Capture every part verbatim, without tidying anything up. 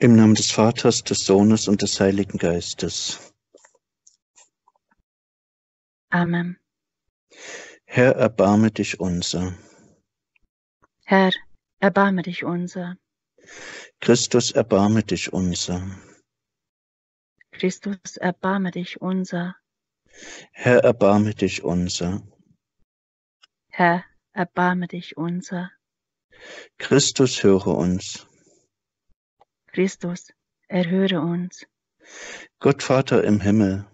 Im Namen des Vaters, des Sohnes und des Heiligen Geistes. Amen. Herr, erbarme dich unser. Herr, erbarme dich unser. Christus, erbarme dich unser. Christus, erbarme dich unser. Herr, erbarme dich unser. Herr, erbarme dich unser. Christus, höre uns. Christus, erhöre uns. Gott Vater im Himmel,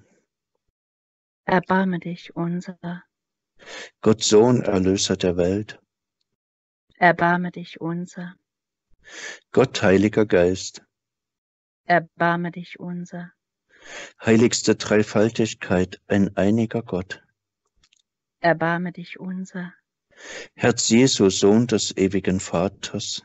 Erbarme dich unser. Gott Sohn, Erlöser der Welt, Erbarme dich unser. Gott Heiliger Geist, Erbarme dich unser. heiligste Dreifaltigkeit, ein einiger Gott. Erbarme dich unser. Herz Jesu, Sohn des ewigen Vaters.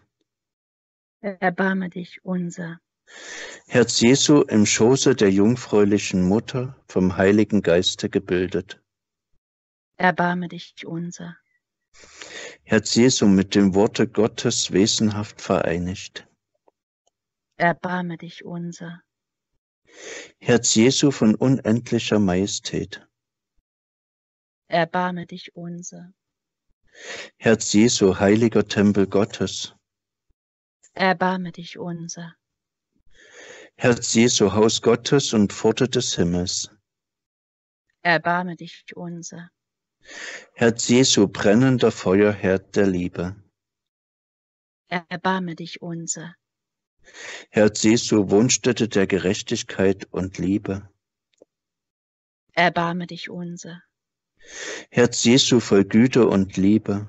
Erbarme dich unser. Herz Jesu, im Schoße der jungfräulichen Mutter, vom Heiligen Geiste gebildet. Erbarme dich unser. Herz Jesu, mit dem Worte Gottes wesenhaft vereinigt. Erbarme dich unser. Herz Jesu von unendlicher Majestät. Erbarme dich unser. Herz Jesu, heiliger Tempel Gottes. Erbarme dich unser. Herz Jesu, Haus Gottes und Pforte des Himmels. Erbarme dich unser. Herz Jesu, brennender Feuerherd der Liebe. Erbarme dich unser. Herz Jesu, Wohnstätte der Gerechtigkeit und Liebe. Erbarme dich unser. Herz Jesu, voll Güte und Liebe.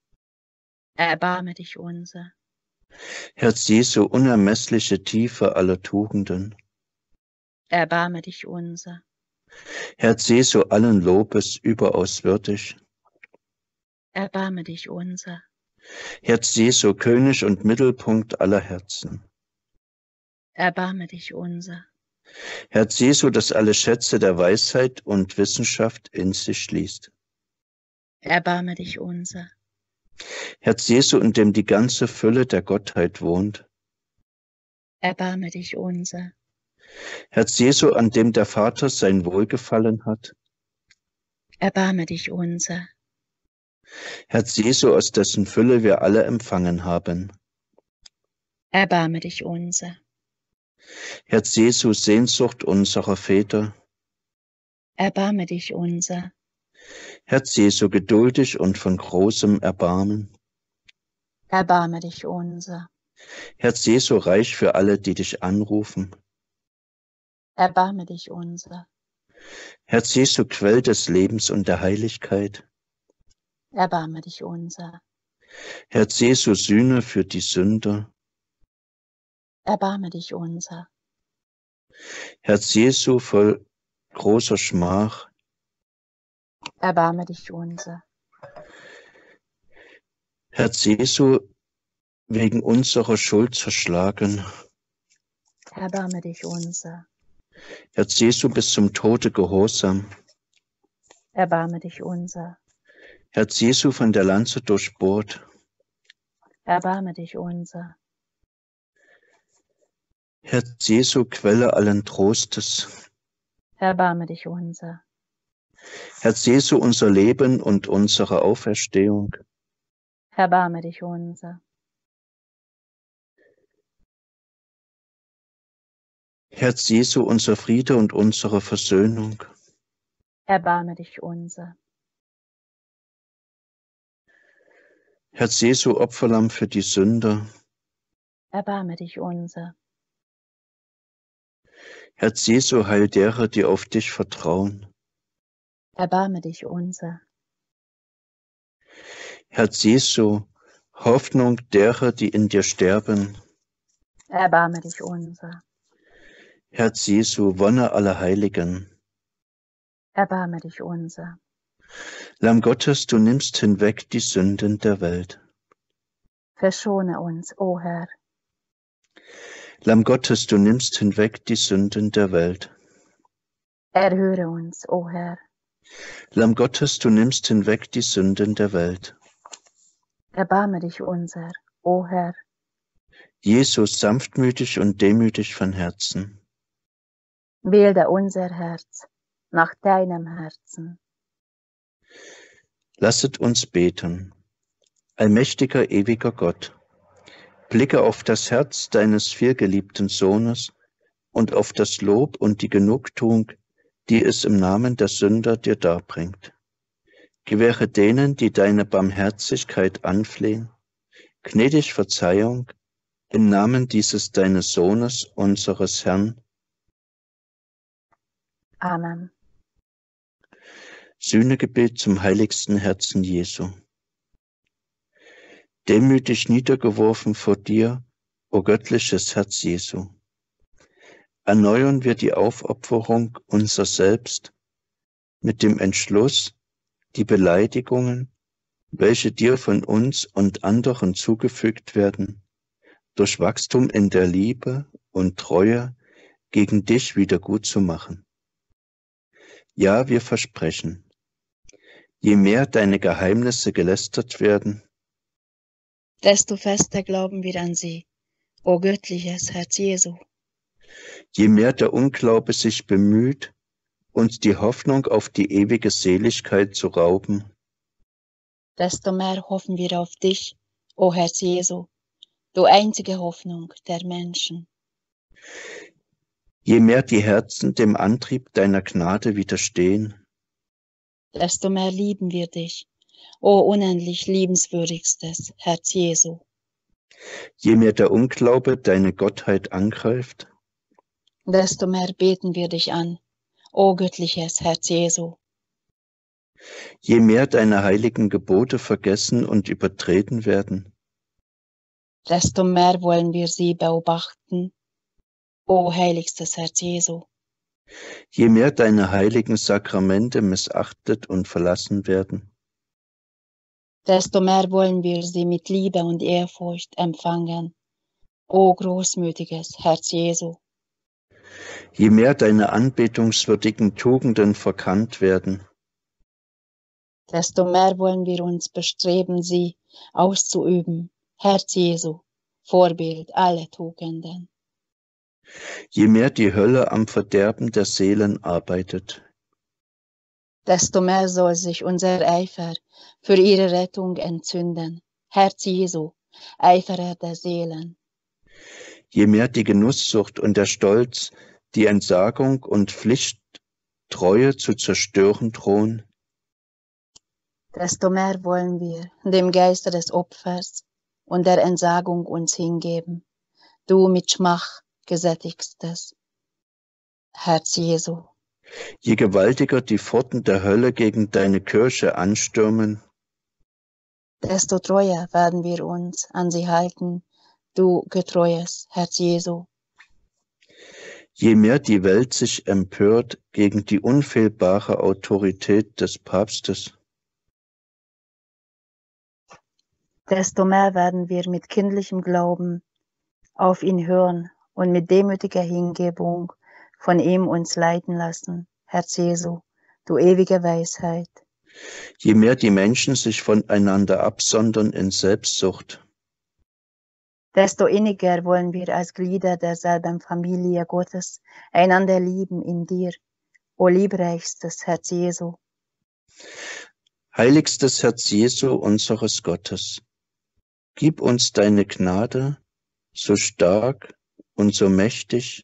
Erbarme dich unser. Herz Jesu, unermessliche Tiefe aller Tugenden. Erbarme dich unser. Herz Jesu, allen Lobes überaus würdig. Erbarme dich unser. Herz Jesu, König und Mittelpunkt aller Herzen. Erbarme dich unser. Herz Jesu, das alle Schätze der Weisheit und Wissenschaft in sich schließt. Erbarme dich unser. Herz Jesu, in dem die ganze Fülle der Gottheit wohnt. Erbarme dich unser. Herz Jesu, an dem der Vater sein Wohlgefallen hat. Erbarme dich unser. Herz Jesu, aus dessen Fülle wir alle empfangen haben. Erbarme dich unser. Herz Jesu, Sehnsucht unserer Väter. Erbarme dich unser. Herz Jesu, geduldig und von großem Erbarmen. Erbarme dich unser. Herz Jesu, reich für alle, die dich anrufen. Erbarme dich unser. Herz Jesu, Quell des Lebens und der Heiligkeit. Erbarme dich unser. Herz Jesu, Sühne für die Sünder. Erbarme dich unser. Herz Jesu, voll großer Schmach. Erbarme dich unser. Herz Jesu, wegen unserer Schuld zerschlagen. Erbarme dich unser. Herz Jesu, bis zum Tode gehorsam. Erbarme dich unser. Herz Jesu, von der Lanze durchbohrt. Erbarme dich unser. Herz Jesu, Quelle allen Trostes. Erbarme dich unser. Herz Jesu, unser Leben und unsere Auferstehung. Erbarme dich unser. Herz Jesu, unser Friede und unsere Versöhnung. Erbarme dich unser. Herz Jesu, Opferlamm für die Sünder. Erbarme dich unser. Herz Jesu, Heil derer, die auf dich vertrauen. Erbarme dich unser. Herz Jesu, Hoffnung derer, die in dir sterben. Erbarme dich unser. Herz Jesu, Wonne aller Heiligen. Erbarme dich unser. Lamm Gottes, du nimmst hinweg die Sünden der Welt. Verschone uns, o Herr. Lamm Gottes, du nimmst hinweg die Sünden der Welt. Erhöre uns, o Herr. Lamm Gottes, du nimmst hinweg die Sünden der Welt. Erbarme dich unser, o Herr. Jesus sanftmütig und demütig von Herzen. Bilde unser Herz nach deinem Herzen. Lasset uns beten. Allmächtiger, ewiger Gott, blicke auf das Herz deines vielgeliebten Sohnes und auf das Lob und die Genugtuung, die es im Namen der Sünder dir darbringt. Gewähre denen, die deine Barmherzigkeit anflehen, gnädig Verzeihung im Namen dieses deines Sohnes, unseres Herrn. Amen. Sühnegebet zum heiligsten Herzen Jesu. Demütig niedergeworfen vor dir, o göttliches Herz Jesu, erneuern wir die Aufopferung unser Selbst mit dem Entschluss, die Beleidigungen, welche dir von uns und anderen zugefügt werden, durch Wachstum in der Liebe und Treue gegen dich wieder gut zu machen. Ja, wir versprechen, je mehr deine Geheimnisse gelästert werden, desto fester glauben wir an sie, o göttliches Herz Jesu. je mehr der Unglaube sich bemüht, uns die Hoffnung auf die ewige Seligkeit zu rauben, desto mehr hoffen wir auf dich, o Herz Jesu, du einzige Hoffnung der Menschen. je mehr die Herzen dem Antrieb deiner Gnade widerstehen, Desto mehr lieben wir dich, o unendlich liebenswürdigstes Herz Jesu. je mehr der Unglaube deine Gottheit angreift, Desto mehr beten wir dich an, o göttliches Herz Jesu. je mehr deine heiligen Gebote vergessen und übertreten werden, Desto mehr wollen wir sie beobachten, o heiligstes Herz Jesu. je mehr deine heiligen Sakramente missachtet und verlassen werden, Desto mehr wollen wir sie mit Liebe und Ehrfurcht empfangen, o großmütiges Herz Jesu. je mehr deine anbetungswürdigen Tugenden verkannt werden, Desto mehr wollen wir uns bestreben, sie auszuüben, Herz Jesu, Vorbild aller Tugenden. je mehr die Hölle am Verderben der Seelen arbeitet, Desto mehr soll sich unser Eifer für ihre Rettung entzünden, Herz Jesu, Eiferer der Seelen. je mehr die Genusssucht und der Stolz, die Entsagung und Pflichttreue zu zerstören drohen, Desto mehr wollen wir dem Geiste des Opfers und der Entsagung uns hingeben, du mit Schmach gesättigstes Herz Jesu. je gewaltiger die Pforten der Hölle gegen deine Kirche anstürmen, Desto treuer werden wir uns an sie halten, du getreues Herz Jesu. je mehr die Welt sich empört gegen die unfehlbare Autorität des Papstes, Desto mehr werden wir mit kindlichem Glauben auf ihn hören und mit demütiger Hingebung von ihm uns leiten lassen, Herz Jesu, du ewige Weisheit. je mehr die Menschen sich voneinander absondern in Selbstsucht, Desto inniger wollen wir als Glieder derselben Familie Gottes einander lieben in dir, o liebreichstes Herz Jesu. heiligstes Herz Jesu unseres Gottes, gib uns deine Gnade, so stark und so mächtig,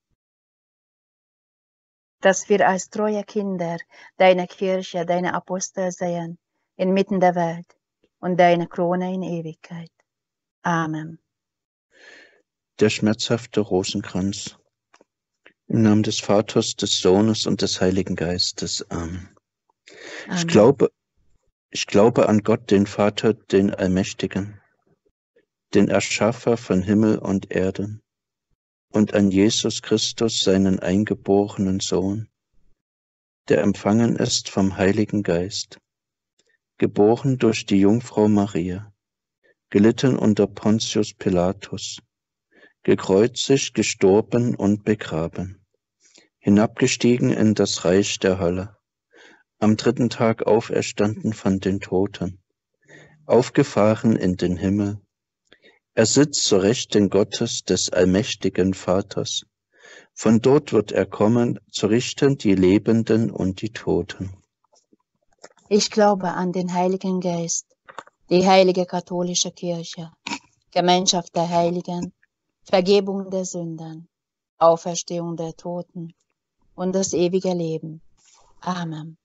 dass wir als treue Kinder deine Kirche, deine Apostel sehen, inmitten der Welt und deine Krone in Ewigkeit. Amen. der schmerzhafte Rosenkranz. Im Namen des Vaters, des Sohnes und des Heiligen Geistes. Amen. Amen. Ich glaube, ich glaube an Gott, den Vater, den Allmächtigen, den Erschaffer von Himmel und Erde, und an Jesus Christus, seinen eingeborenen Sohn, der empfangen ist vom Heiligen Geist, geboren durch die Jungfrau Maria, gelitten unter Pontius Pilatus, gekreuzigt, gestorben und begraben, hinabgestiegen in das Reich der Hölle, am dritten Tag auferstanden von den Toten, aufgefahren in den Himmel, Er sitzt zur Rechten Gottes des allmächtigen Vaters. Von dort wird er kommen, zu richten die Lebenden und die Toten. Ich glaube an den Heiligen Geist, die heilige katholische Kirche, Gemeinschaft der Heiligen, Vergebung der Sünden, Auferstehung der Toten und das ewige Leben. Amen.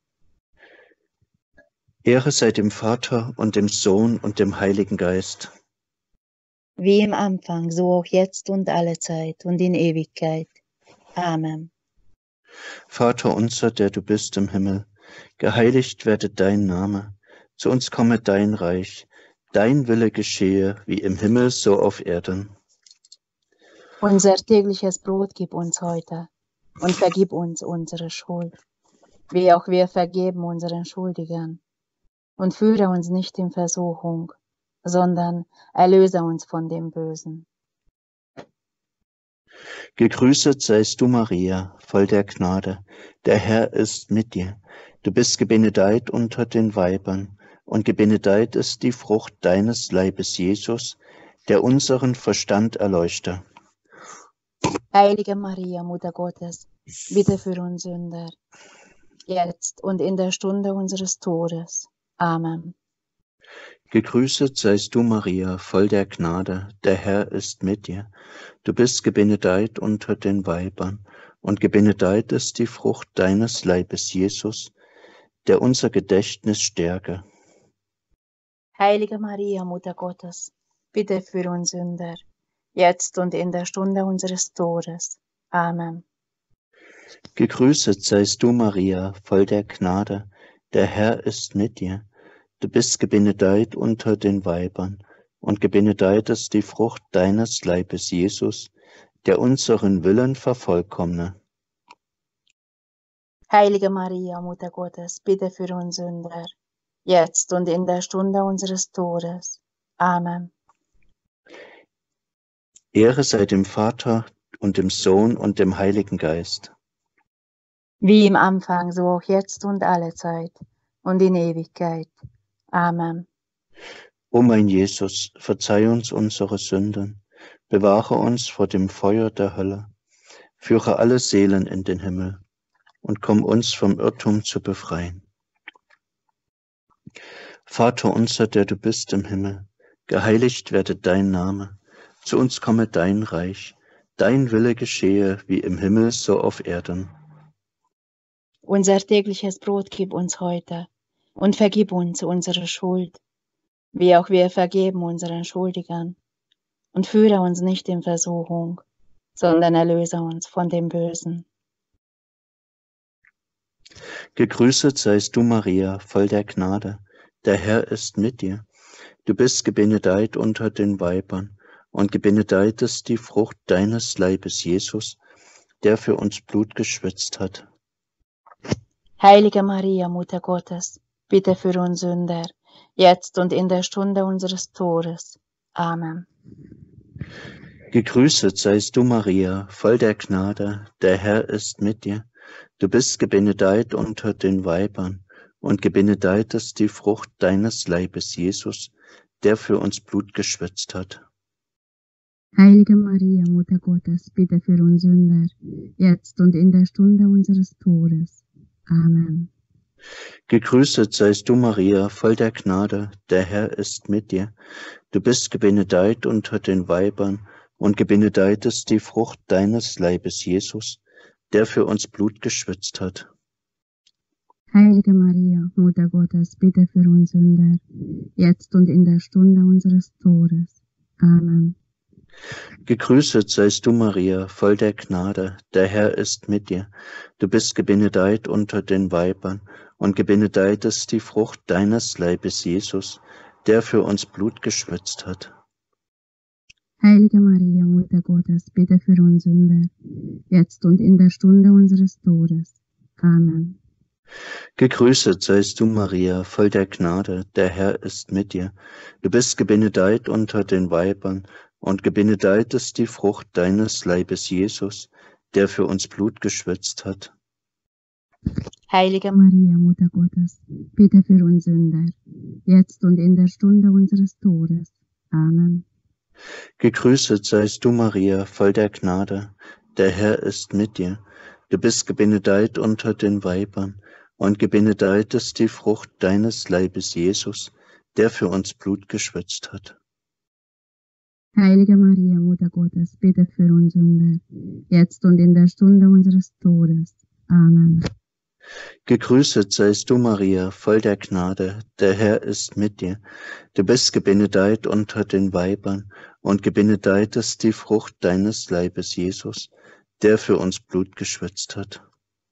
Ehre sei dem Vater und dem Sohn und dem Heiligen Geist. Wie im Anfang, so auch jetzt und alle Zeit und in Ewigkeit. Amen. Vater unser, der du bist im Himmel, geheiligt werde dein Name, zu uns komme dein Reich, dein Wille geschehe, wie im Himmel, so auf Erden. Unser tägliches Brot gib uns heute und vergib uns unsere Schuld, wie auch wir vergeben unseren Schuldigern. Und führe uns nicht in Versuchung, sondern erlöse uns von dem Bösen. Gegrüßet seist du, Maria, voll der Gnade, der Herr ist mit dir. Du bist gebenedeit unter den Weibern, und gebenedeit ist die Frucht deines Leibes, Jesus, der unseren Verstand erleuchte. Heilige Maria, Mutter Gottes, bitte für uns Sünder, jetzt und in der Stunde unseres Todes. Amen. Gegrüßet seist du, Maria, voll der Gnade, der Herr ist mit dir. Du bist gebenedeit unter den Weibern, und gebenedeit ist die Frucht deines Leibes, Jesus, der unser Gedächtnis stärke. Heilige Maria, Mutter Gottes, bitte für uns Sünder, jetzt und in der Stunde unseres Todes. Amen. Gegrüßet seist du, Maria, voll der Gnade, der Herr ist mit dir. Du bist gebenedeit unter den Weibern, und gebenedeit ist die Frucht deines Leibes, Jesus, der unseren Willen vervollkommne. Heilige Maria, Mutter Gottes, bitte für uns Sünder, jetzt und in der Stunde unseres Todes. Amen. Ehre sei dem Vater und dem Sohn und dem Heiligen Geist. Wie im Anfang, so auch jetzt und alle Zeit und in Ewigkeit. Amen. O mein Jesus, verzeih uns unsere Sünden, bewahre uns vor dem Feuer der Hölle, führe alle Seelen in den Himmel und komm uns vom Irrtum zu befreien. Vater unser, der du bist im Himmel, geheiligt werde dein Name, zu uns komme dein Reich, dein Wille geschehe wie im Himmel, so auf Erden. Unser tägliches Brot gib uns heute und vergib uns unsere Schuld, wie auch wir vergeben unseren Schuldigern. Und führe uns nicht in Versuchung, sondern erlöse uns von dem Bösen. Gegrüßet seist du, Maria, voll der Gnade, der Herr ist mit dir. Du bist gebenedeit unter den Weibern, und gebenedeit ist die Frucht deines Leibes, Jesus, der für uns Blut geschwitzt hat. Heilige Maria, Mutter Gottes, bitte für uns Sünder, jetzt und in der Stunde unseres Todes. Amen. Gegrüßet seist du, Maria, voll der Gnade, der Herr ist mit dir. Du bist gebenedeit unter den Weibern, und gebenedeit ist die Frucht deines Leibes, Jesus, der für uns Blut geschwitzt hat. Heilige Maria, Mutter Gottes, bitte für uns Sünder, jetzt und in der Stunde unseres Todes. Amen. Gegrüßet seist du, Maria, voll der Gnade, der Herr ist mit dir. Du bist gebenedeit unter den Weibern, und gebenedeit ist die Frucht deines Leibes, Jesus, der für uns Blut geschwitzt hat. Heilige Maria, Mutter Gottes, bitte für uns Sünder, jetzt und in der Stunde unseres Todes. Amen. Gegrüßet seist du, Maria, voll der Gnade, der Herr ist mit dir. Du bist gebenedeit unter den Weibern, und gebenedeit ist die Frucht deines Leibes, Jesus, der für uns Blut geschwitzt hat. Heilige Maria, Mutter Gottes, bitte für uns Sünder, jetzt und in der Stunde unseres Todes. Amen. Gegrüßet seist du, Maria, voll der Gnade, der Herr ist mit dir. Du bist gebenedeit unter den Weibern, und gebenedeit ist die Frucht deines Leibes, Jesus, der für uns Blut geschwitzt hat. Heilige Maria, Mutter Gottes, bitte für uns Sünder, jetzt und in der Stunde unseres Todes. Amen. Gegrüßet seist du, Maria, voll der Gnade, der Herr ist mit dir. Du bist gebenedeit unter den Weibern, und gebenedeit ist die Frucht deines Leibes, Jesus, der für uns Blut geschwitzt hat. Heilige Maria, Mutter Gottes, bitte für uns Sünder, jetzt und in der Stunde unseres Todes. Amen. Gegrüßet seist du, Maria, voll der Gnade, der Herr ist mit dir. Du bist gebenedeit unter den Weibern, und gebenedeit ist die Frucht deines Leibes, Jesus, der für uns Blut geschwitzt hat.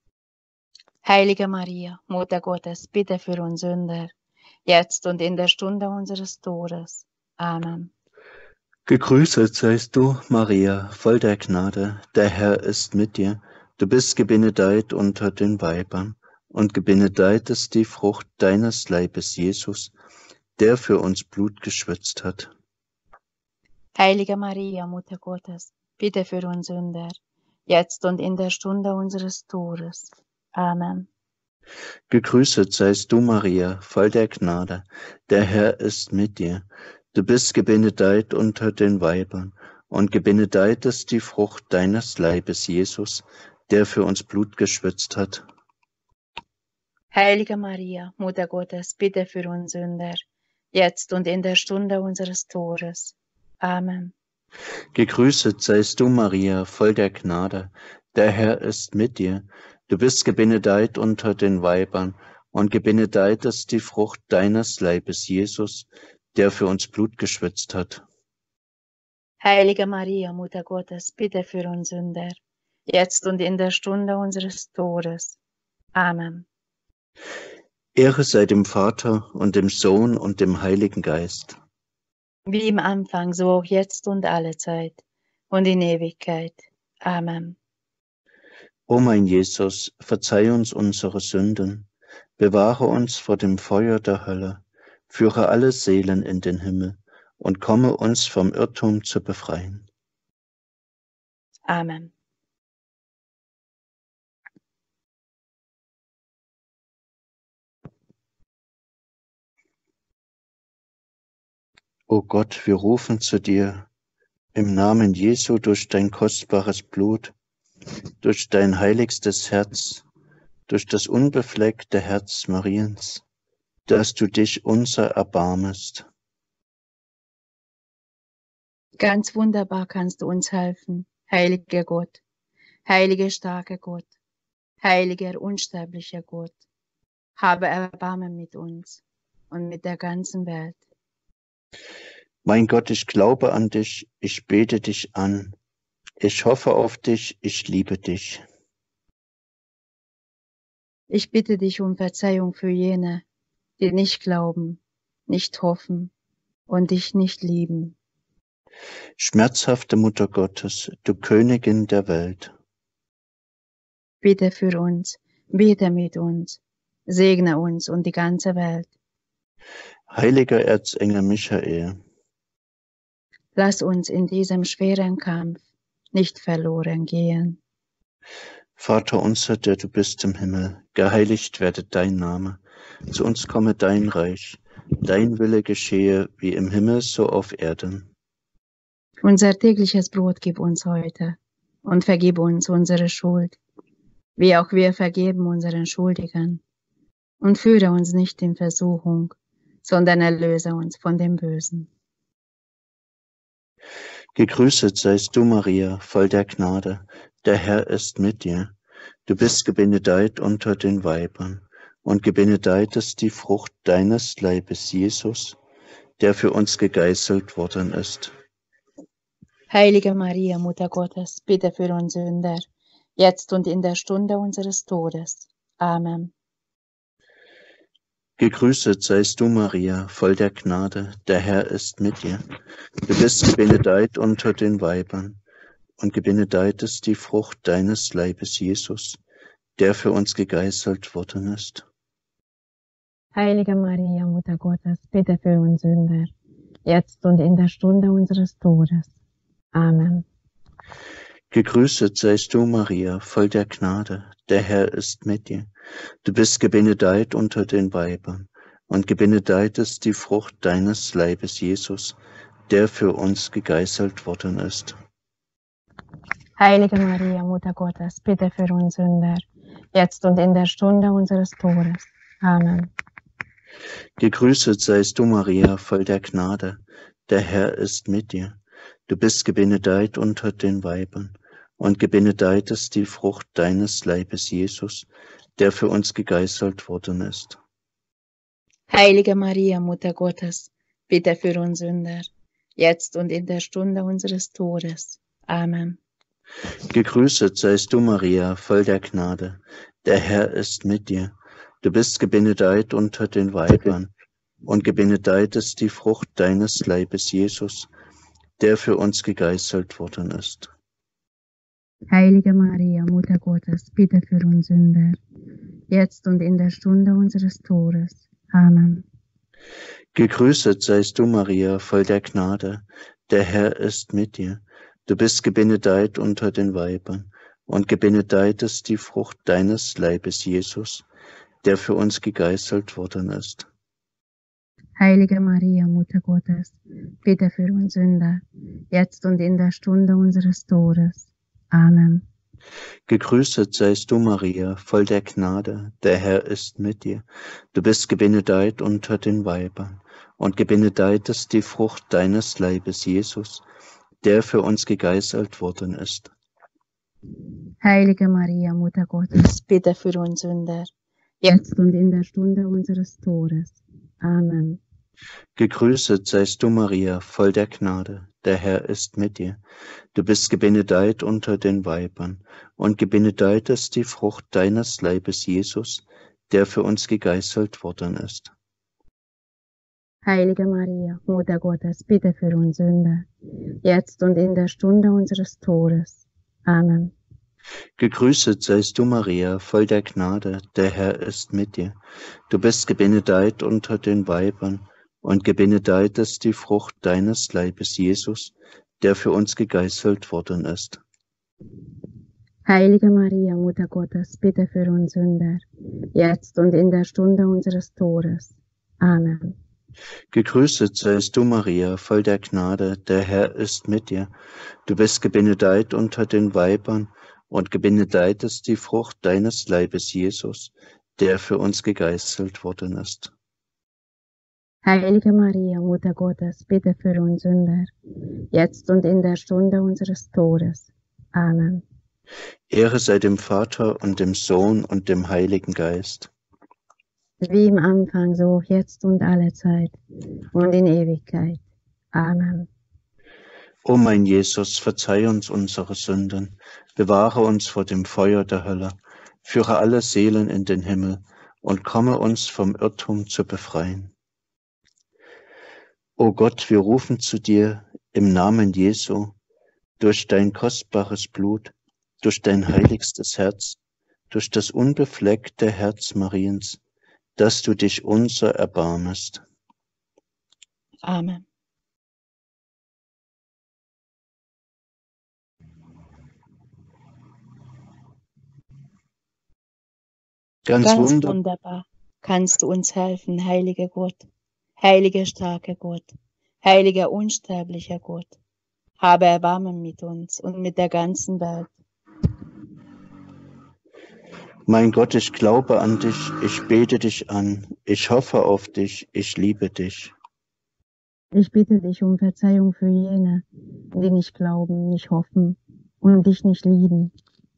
Heilige Maria, Mutter Gottes, bitte für uns Sünder, jetzt und in der Stunde unseres Todes. Amen. Gegrüßet seist du, Maria, voll der Gnade, der Herr ist mit dir. Du bist gebenedeit unter den Weibern, und gebenedeit ist die Frucht deines Leibes, Jesus, der für uns Blut geschwitzt hat. Heilige Maria, Mutter Gottes, bitte für uns Sünder, jetzt und in der Stunde unseres Todes. Amen. Gegrüßet seist du, Maria, voll der Gnade, der Herr ist mit dir. Du bist gebenedeit unter den Weibern, und gebenedeit ist die Frucht deines Leibes, Jesus, der für uns Blut geschwitzt hat. Heilige Maria, Mutter Gottes, bitte für uns Sünder, jetzt und in der Stunde unseres Todes. Amen. Gegrüßet seist du, Maria, voll der Gnade, der Herr ist mit dir. Du bist gebenedeit unter den Weibern, und gebenedeit ist die Frucht deines Leibes, Jesus, der für uns Blut geschwitzt hat. Heilige Maria, Mutter Gottes, bitte für uns Sünder, jetzt und in der Stunde unseres Todes. Amen. Ehre sei dem Vater und dem Sohn und dem Heiligen Geist. Wie im Anfang, so auch jetzt und alle Zeit und in Ewigkeit. Amen. O mein Jesus, verzeih uns unsere Sünden, bewahre uns vor dem Feuer der Hölle, führe alle Seelen in den Himmel und komme uns vom Irrtum zu befreien. Amen. O Gott, wir rufen zu dir im Namen Jesu durch dein kostbares Blut, durch dein heiligstes Herz, durch das unbefleckte Herz Mariens, dass du dich unser erbarmest. Ganz wunderbar kannst du uns helfen, heiliger Gott, heiliger starker Gott, heiliger unsterblicher Gott. Habe Erbarmen mit uns und mit der ganzen Welt. Mein Gott, ich glaube an dich, ich bete dich an, ich hoffe auf dich, ich liebe dich. Ich bitte dich um Verzeihung für jene, die nicht glauben, nicht hoffen und dich nicht lieben. Schmerzhafte Mutter Gottes, du Königin der Welt. Bitte für uns, bete mit uns, segne uns und die ganze Welt. Heiliger Erzengel Michael, Lass uns in diesem schweren Kampf nicht verloren gehen. Vater unser, der du bist im Himmel, geheiligt werde dein Name. Zu uns komme dein Reich, dein Wille geschehe wie im Himmel so auf Erden. Unser tägliches Brot gib uns heute und vergib uns unsere Schuld, wie auch wir vergeben unseren Schuldigern. Und führe uns nicht in Versuchung, sondern erlöse uns von dem Bösen. Gegrüßet seist du, Maria, voll der Gnade, der Herr ist mit dir. Du bist gebenedeit unter den Weibern, und gebenedeit ist die Frucht deines Leibes, Jesus, der für uns gegeißelt worden ist. Heilige Maria, Mutter Gottes, bitte für uns Sünder, jetzt und in der Stunde unseres Todes. Amen. Gegrüßet seist du, Maria, voll der Gnade, der Herr ist mit dir. Du bist gebenedeit unter den Weibern, und gebenedeit ist die Frucht deines Leibes, Jesus, der für uns gegeißelt worden ist. Heilige Maria, Mutter Gottes, bitte für uns Sünder, jetzt und in der Stunde unseres Todes. Amen. Gegrüßet seist du, Maria, voll der Gnade, der Herr ist mit dir. Du bist gebenedeit unter den Weibern, und gebenedeit ist die Frucht deines Leibes, Jesus, der für uns gegeißelt worden ist. Heilige Maria, Mutter Gottes, bitte für uns Sünder, jetzt und in der Stunde unseres Todes. Amen. Gegrüßet seist du, Maria, voll der Gnade. Der Herr ist mit dir. Du bist gebenedeit unter den Weibern, und gebenedeit ist die Frucht deines Leibes, Jesus, der für uns gegeißelt worden ist. Heilige Maria, Mutter Gottes, bitte für uns Sünder, jetzt und in der Stunde unseres Todes. Amen. Gegrüßet seist du, Maria, voll der Gnade. Der Herr ist mit dir. Du bist gebenedeit unter den Weibern, und gebenedeit ist die Frucht deines Leibes, Jesus, der für uns gegeißelt worden ist. Heilige Maria, Mutter Gottes, bitte für uns Sünder, jetzt und in der Stunde unseres Todes. Amen. Gegrüßet seist du, Maria, voll der Gnade. Der Herr ist mit dir. Du bist gebenedeit unter den Weibern, und gebenedeit ist die Frucht deines Leibes, Jesus, der für uns gegeißelt worden ist. Heilige Maria, Mutter Gottes, bitte für uns Sünder, jetzt und in der Stunde unseres Todes. Amen. Gegrüßet seist du, Maria, voll der Gnade. Der Herr ist mit dir. Du bist gebenedeit unter den Weibern, und gebenedeit ist die Frucht deines Leibes, Jesus, der für uns gegeißelt worden ist. Heilige Maria, Mutter Gottes, Bitte für uns Sünder, jetzt und in der Stunde unseres Todes. Amen. Gegrüßet seist du, Maria, voll der Gnade. Der Herr ist mit dir. Du bist gebenedeit unter den Weibern, und gebenedeit ist die Frucht deines Leibes, Jesus, der für uns gegeißelt worden ist. Heilige Maria, Mutter Gottes, bitte für uns Sünder, jetzt und in der Stunde unseres Todes. Amen. Gegrüßet seist du, Maria, voll der Gnade. Der Herr ist mit dir. Du bist gebenedeit unter den Weibern, und gebenedeit ist die Frucht deines Leibes, Jesus, der für uns gegeißelt worden ist. Heilige Maria, Mutter Gottes, bitte für uns Sünder, jetzt und in der Stunde unseres Todes. Amen. Gegrüßet seist du, Maria, voll der Gnade. Der Herr ist mit dir. Du bist gebenedeit unter den Weibern, und gebenedeit ist die Frucht deines Leibes, Jesus, der für uns gegeißelt worden ist. Heilige Maria, Mutter Gottes, bitte für uns Sünder, jetzt und in der Stunde unseres Todes. Amen. Ehre sei dem Vater und dem Sohn und dem Heiligen Geist. Wie im Anfang, so auch jetzt und alle Zeit und in Ewigkeit. Amen. O mein Jesus, verzeih uns unsere Sünden, bewahre uns vor dem Feuer der Hölle, führe alle Seelen in den Himmel und komme uns vom Irrtum zu befreien. O Gott, wir rufen zu dir im Namen Jesu, durch dein kostbares Blut, durch dein heiligstes Herz, durch das unbefleckte Herz Mariens, dass du dich unser erbarmest. Amen. Ganz, Ganz wunder wunderbar kannst du uns helfen, heiliger Gott, heiliger starker Gott, heiliger unsterblicher Gott. Habe Erbarmen mit uns und mit der ganzen Welt. Mein Gott, ich glaube an dich, ich bete dich an, ich hoffe auf dich, ich liebe dich. Ich bitte dich um Verzeihung für jene, die nicht glauben, nicht hoffen und dich nicht lieben.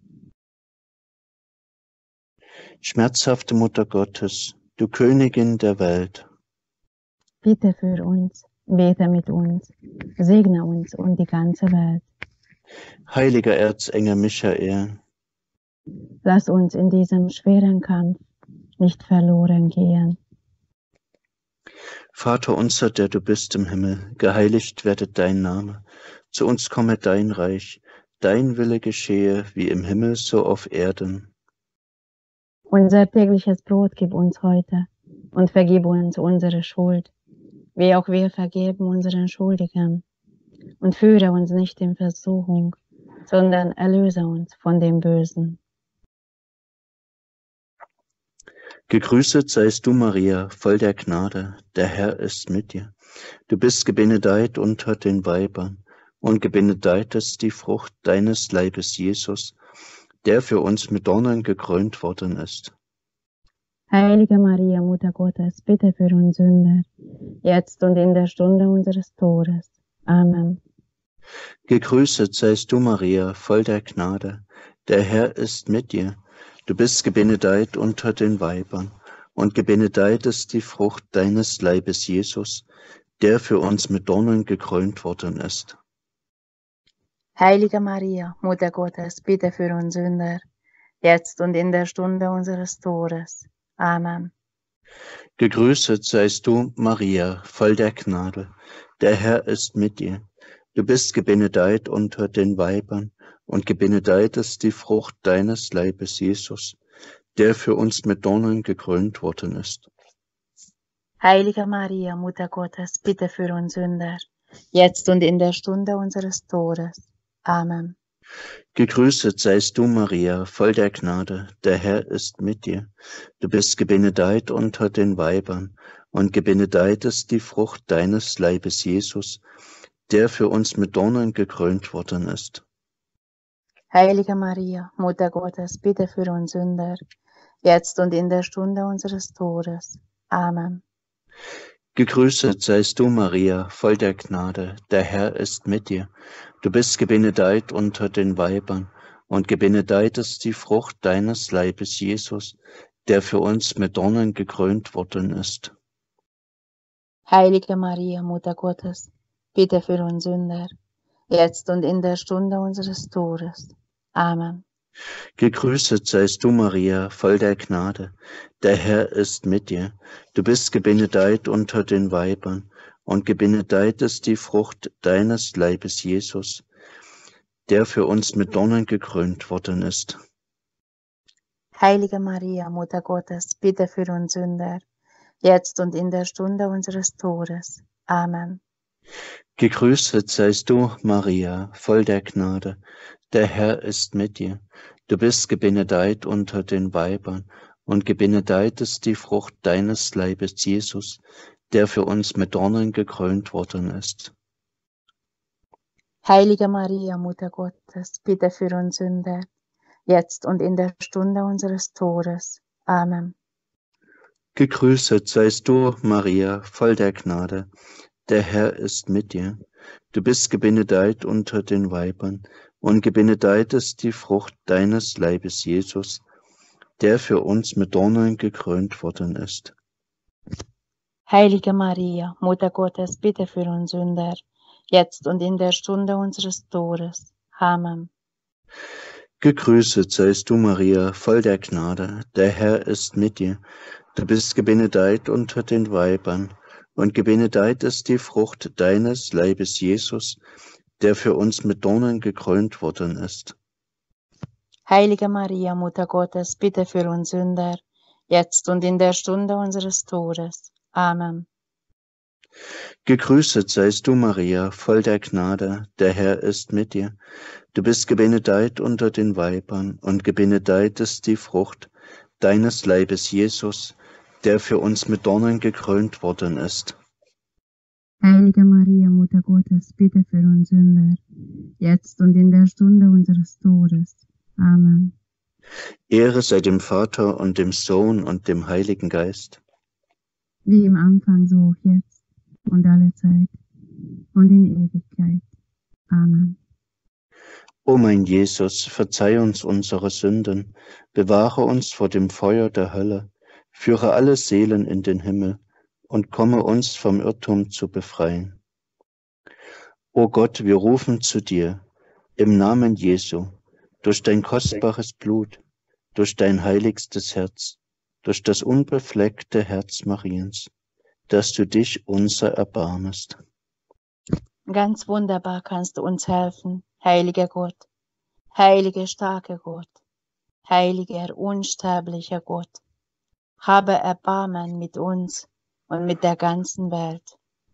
Schmerzhafte Mutter Gottes, du Königin der Welt, Bitte für uns, bete mit uns, segne uns und die ganze Welt. heiliger Erzengel Michael, Lass uns in diesem schweren Kampf nicht verloren gehen. Vater unser, der du bist im Himmel, geheiligt werde dein Name, zu uns komme dein Reich, dein Wille geschehe, wie im Himmel so auf Erden. Unser tägliches Brot gib uns heute und vergib uns unsere Schuld, wie auch wir vergeben unseren Schuldigen. Und führe uns nicht in Versuchung, sondern erlöse uns von dem Bösen. Gegrüßet seist du, Maria, voll der Gnade, der Herr ist mit dir. Du bist gebenedeit unter den Weibern, und gebenedeit ist die Frucht deines Leibes, Jesus, der für uns mit Dornen gekrönt worden ist. Heilige Maria, Mutter Gottes, bitte für uns Sünder, jetzt und in der Stunde unseres Todes. Amen. Gegrüßet seist du, Maria, voll der Gnade. Der Herr ist mit dir. Du bist gebenedeit unter den Weibern, und gebenedeit ist die Frucht deines Leibes, Jesus, der für uns mit Dornen gekrönt worden ist. Heilige Maria, Mutter Gottes, bitte für uns Sünder, jetzt und in der Stunde unseres Todes. Amen. Gegrüßet seist du, Maria, voll der Gnade. Der Herr ist mit dir. Du bist gebenedeit unter den Weibern, und gebenedeit ist die Frucht deines Leibes, Jesus, der für uns mit Dornen gekrönt worden ist. Heilige Maria, Mutter Gottes, bitte für uns Sünder, jetzt und in der Stunde unseres Todes. Amen. Gegrüßet seist du, Maria, voll der Gnade. Der Herr ist mit dir. Du bist gebenedeit unter den Weibern, und gebenedeit ist die Frucht deines Leibes, Jesus, der für uns mit Dornen gekrönt worden ist. Heilige Maria, Mutter Gottes, bitte für uns Sünder, jetzt und in der Stunde unseres Todes. Amen. Gegrüßet seist du, Maria, voll der Gnade. Der Herr ist mit dir. Du bist gebenedeit unter den Weibern, und gebenedeit ist die Frucht deines Leibes, Jesus, der für uns mit Dornen gekrönt worden ist. Heilige Maria, Mutter Gottes, bitte für uns Sünder, jetzt und in der Stunde unseres Todes. Amen. Gegrüßet seist du, Maria, voll der Gnade. Der Herr ist mit dir. Du bist gebenedeit unter den Weibern, und gebenedeit ist die Frucht deines Leibes, Jesus, der für uns mit Dornen gekrönt worden ist. Heilige Maria, Mutter Gottes, bitte für uns Sünder, jetzt und in der Stunde unseres Todes. Amen. Gegrüßet seist du, Maria, voll der Gnade. Der Herr ist mit dir. Du bist gebenedeit unter den Weibern, und gebenedeit ist die Frucht deines Leibes, Jesus, der für uns mit Dornen gekrönt worden ist. Heilige Maria, Mutter Gottes, bitte für uns Sünder, jetzt und in der Stunde unseres Todes. Amen. Gegrüßet seist du, Maria, voll der Gnade. Der Herr ist mit dir. Du bist gebenedeit unter den Weibern, und gebenedeit ist die Frucht deines Leibes, Jesus, der für uns mit Dornen gekrönt worden ist. Heilige Maria, Mutter Gottes, bitte für uns Sünder, jetzt und in der Stunde unseres Todes. Amen. Gegrüßet seist du, Maria, voll der Gnade. Der Herr ist mit dir. Du bist gebenedeit unter den Weibern, und gebenedeit ist die Frucht deines Leibes, Jesus, der für uns mit Dornen gekrönt worden ist. Heilige Maria, Mutter Gottes, bitte für uns Sünder, jetzt und in der Stunde unseres Todes. Amen. Gegrüßet seist du, Maria, voll der Gnade. Der Herr ist mit dir. Du bist gebenedeit unter den Weibern, und gebenedeit ist die Frucht deines Leibes, Jesus, der für uns mit Dornen gekrönt worden ist. Heilige Maria, Mutter Gottes, bitte für uns Sünder, jetzt und in der Stunde unseres Todes. Amen. Ehre sei dem Vater und dem Sohn und dem Heiligen Geist. Wie im Anfang, so auch jetzt und alle Zeit und in Ewigkeit. Amen. O mein Jesus, verzeih uns unsere Sünden, bewahre uns vor dem Feuer der Hölle, führe alle Seelen in den Himmel und komme uns vom Irrtum zu befreien. O Gott, wir rufen zu dir, im Namen Jesu, durch dein kostbares Blut, durch dein heiligstes Herz, durch das unbefleckte Herz Mariens, dass du dich unser erbarmest. Ganz wunderbar kannst du uns helfen, heiliger Gott, heiliger starker Gott, heiliger unsterblicher Gott. Habe Erbarmen mit uns und mit der ganzen Welt.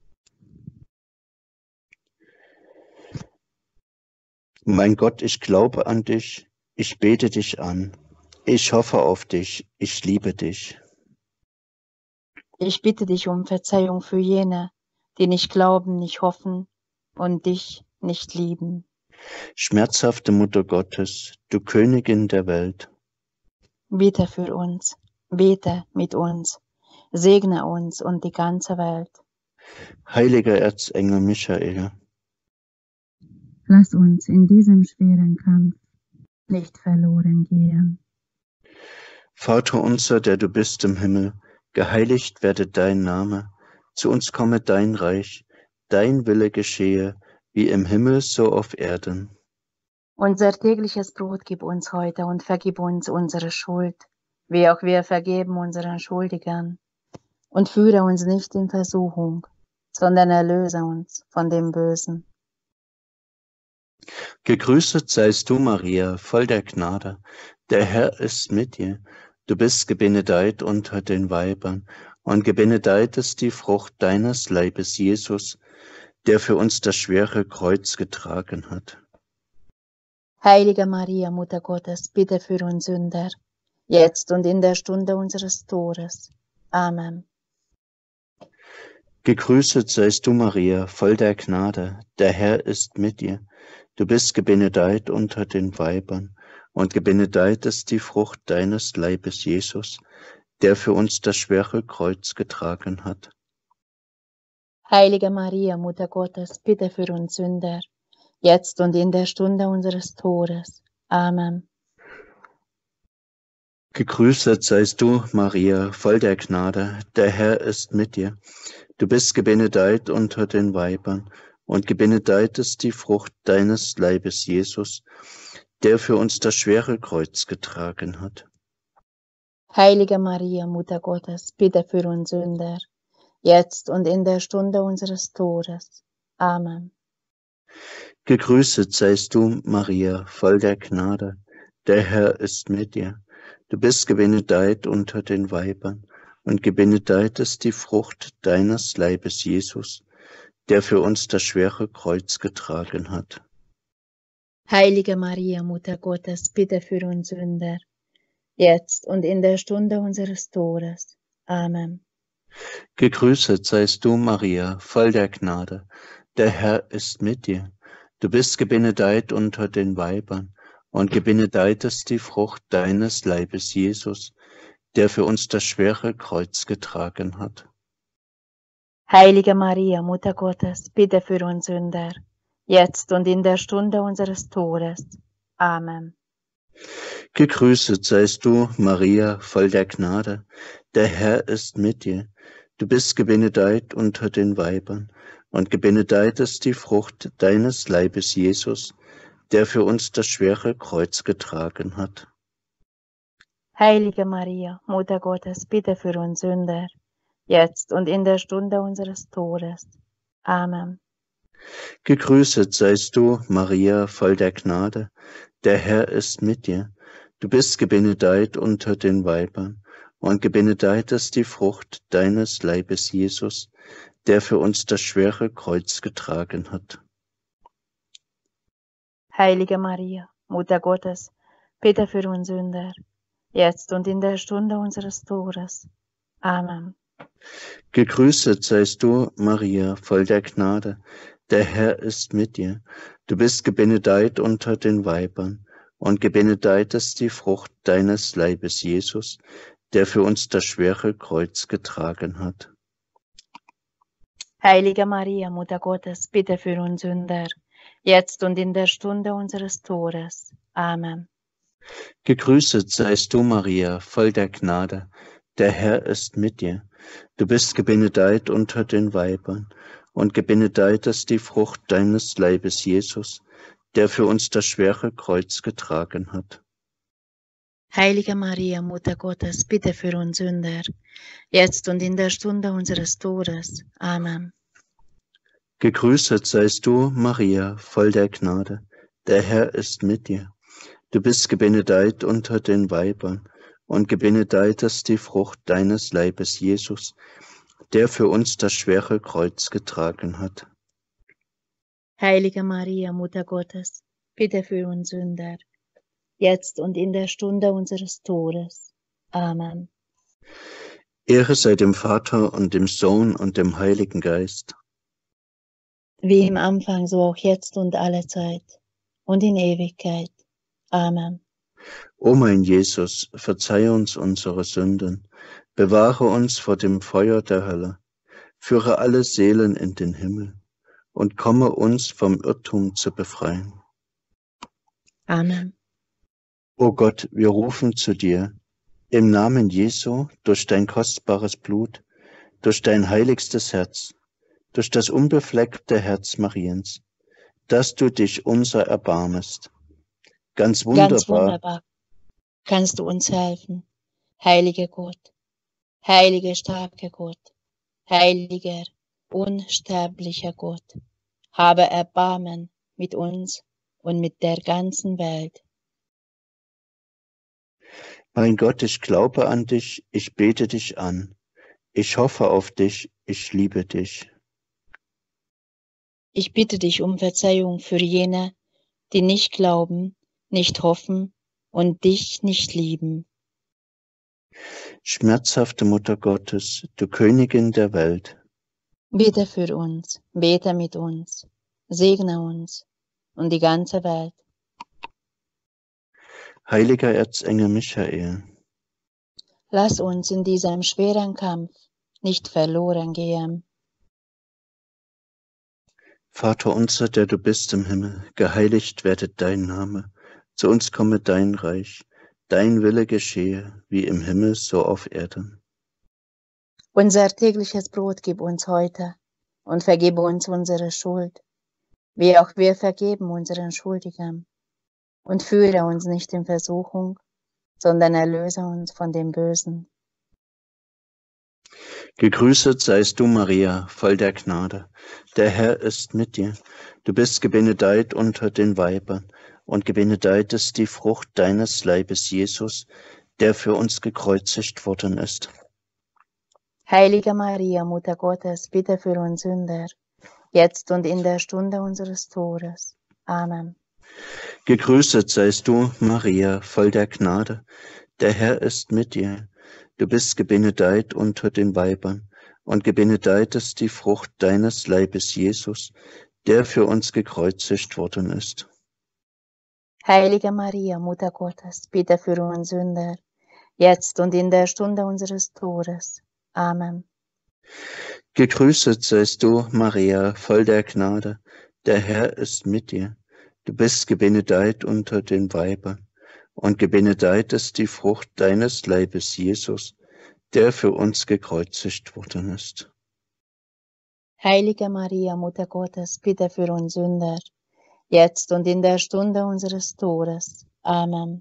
Mein Gott, ich glaube an dich, ich bete dich an, ich hoffe auf dich, ich liebe dich. Ich bitte dich um Verzeihung für jene, die nicht glauben, nicht hoffen und dich nicht lieben. Schmerzhafte Mutter Gottes, du Königin der Welt, Bitte für uns, bete mit uns, segne uns und die ganze Welt. heiliger Erzengel Michael, Lass uns in diesem schweren Kampf nicht verloren gehen. Vater unser, der du bist im Himmel, geheiligt werde dein Name, zu uns komme dein Reich, dein Wille geschehe, wie im Himmel so auf Erden. Unser tägliches Brot gib uns heute und vergib uns unsere Schuld, wie auch wir vergeben unseren Schuldigern. Und führe uns nicht in Versuchung, sondern erlöse uns von dem Bösen. Gegrüßet seist du, Maria, voll der Gnade, der Herr ist mit dir. Du bist gebenedeit unter den Weibern, und gebenedeit ist die Frucht deines Leibes, Jesus, der für uns das schwere Kreuz getragen hat. Heilige Maria, Mutter Gottes, bitte für uns Sünder, jetzt und in der Stunde unseres Todes. Amen. Gegrüßet seist du, Maria, voll der Gnade, der Herr ist mit dir. Du bist gebenedeit unter den Weibern, und gebenedeit ist die Frucht deines Leibes, Jesus, der für uns das schwere Kreuz getragen hat. Heilige Maria, Mutter Gottes, bitte für uns Sünder, jetzt und in der Stunde unseres Todes. Amen. Gegrüßet seist du, Maria, voll der Gnade, der Herr ist mit dir. Du bist gebenedeit unter den Weibern, und gebenedeit ist die Frucht deines Leibes, Jesus, der für uns das schwere Kreuz getragen hat. Heilige Maria, Mutter Gottes, bitte für uns Sünder, jetzt und in der Stunde unseres Todes. Amen. Gegrüßet seist du, Maria, voll der Gnade, der Herr ist mit dir. Du bist gebenedeit unter den Weibern, und gebenedeit ist die Frucht deines Leibes, Jesus, der für uns das schwere Kreuz getragen hat. Heilige Maria, Mutter Gottes, bitte für uns Sünder, jetzt und in der Stunde unseres Todes. Amen. Gegrüßet seist du, Maria, voll der Gnade, der Herr ist mit dir. Du bist gebenedeit unter den Weibern, und gebenedeit ist die Frucht deines Leibes, Jesus, der für uns das schwere Kreuz getragen hat. Heilige Maria, Mutter Gottes, bitte für uns Sünder, jetzt und in der Stunde unseres Todes. Amen. Gegrüßet seist du, Maria, voll der Gnade, der Herr ist mit dir. Du bist gebenedeit unter den Weibern, und gebenedeit ist die Frucht deines Leibes, Jesus, der für uns das schwere Kreuz getragen hat. Heilige Maria, Mutter Gottes, bitte für uns Sünder, jetzt und in der Stunde unseres Todes. Amen. Gegrüßet seist du, Maria, voll der Gnade, der Herr ist mit dir. Du bist gebenedeit unter den Weibern, und gebenedeit ist die Frucht deines Leibes, Jesus, der für uns das schwere Kreuz getragen hat. Heilige Maria, Mutter Gottes, bitte für uns Sünder, jetzt und in der Stunde unseres Todes. Amen. Gegrüßet seist du, Maria, voll der Gnade, der Herr ist mit dir. Du bist gebenedeit unter den Weibern, und gebenedeit ist die Frucht deines Leibes, Jesus, der für uns das schwere Kreuz getragen hat. Heilige Maria, Mutter Gottes, bitte für uns Sünder, jetzt und in der Stunde unseres Todes. Amen. Gegrüßet seist du, Maria, voll der Gnade, der Herr ist mit dir. Du bist gebenedeit unter den Weibern, und gebenedeit ist die Frucht deines Leibes, Jesus, der für uns das schwere Kreuz getragen hat. Heilige Maria, Mutter Gottes, bitte für uns Sünder, jetzt und in der Stunde unseres Todes. Amen. Gegrüßet seist du, Maria, voll der Gnade, der Herr ist mit dir. Du bist gebenedeit unter den Weibern, und gebenedeit ist die Frucht deines Leibes, Jesus, der für uns das schwere Kreuz getragen hat. Heilige Maria, Mutter Gottes, bitte für uns Sünder, jetzt und in der Stunde unseres Todes. Amen. Ehre sei dem Vater und dem Sohn und dem Heiligen Geist. wie im Anfang, so auch jetzt und alle Zeit und in Ewigkeit. Amen. O mein Jesus, verzeih uns unsere Sünden, bewahre uns vor dem Feuer der Hölle, führe alle Seelen in den Himmel und komme uns vom Irrtum zu befreien. Amen. O Gott, wir rufen zu dir, im Namen Jesu, durch dein kostbares Blut, durch dein heiligstes Herz, durch das unbefleckte Herz Mariens, dass du dich unser erbarmest. Ganz wunderbar, Ganz wunderbar kannst du uns helfen, heiliger Gott, heiliger starker Gott, heiliger, unsterblicher Gott, habe Erbarmen mit uns und mit der ganzen Welt. Mein Gott, ich glaube an dich, ich bete dich an, ich hoffe auf dich, ich liebe dich. Ich bitte dich um Verzeihung für jene, die nicht glauben, nicht hoffen und dich nicht lieben. Schmerzhafte Mutter Gottes, du Königin der Welt, Bitte für uns, bete mit uns, segne uns und die ganze Welt. heiliger Erzengel Michael, Lass uns in diesem schweren Kampf nicht verloren gehen. Vater unser, der du bist im Himmel, geheiligt werde dein Name, zu uns komme dein Reich, dein Wille geschehe, wie im Himmel, so auf Erden. Unser tägliches Brot gib uns heute und vergib uns unsere Schuld, wie auch wir vergeben unseren Schuldigen. Und führe uns nicht in Versuchung, sondern erlöse uns von dem Bösen. Gegrüßet seist du, Maria, voll der Gnade. Der Herr ist mit dir. Du bist gebenedeit unter den Weibern, und gebenedeit ist die Frucht deines Leibes, Jesus, der für uns gekreuzigt worden ist. Heilige Maria, Mutter Gottes, bitte für uns Sünder, jetzt und in der Stunde unseres Todes. Amen. Gegrüßet seist du, Maria, voll der Gnade. Der Herr ist mit dir. Du bist gebenedeit unter den Weibern, und gebenedeit ist die Frucht deines Leibes, Jesus, der für uns gekreuzigt worden ist. Heilige Maria, Mutter Gottes, bitte für uns Sünder, jetzt und in der Stunde unseres Todes. Amen. Gegrüßet seist du, Maria, voll der Gnade. Der Herr ist mit dir. Du bist gebenedeit unter den Weibern, und gebenedeit ist die Frucht deines Leibes, Jesus, der für uns gekreuzigt worden ist. Heilige Maria, Mutter Gottes, bitte für uns Sünder, jetzt und in der Stunde unseres Todes. Amen.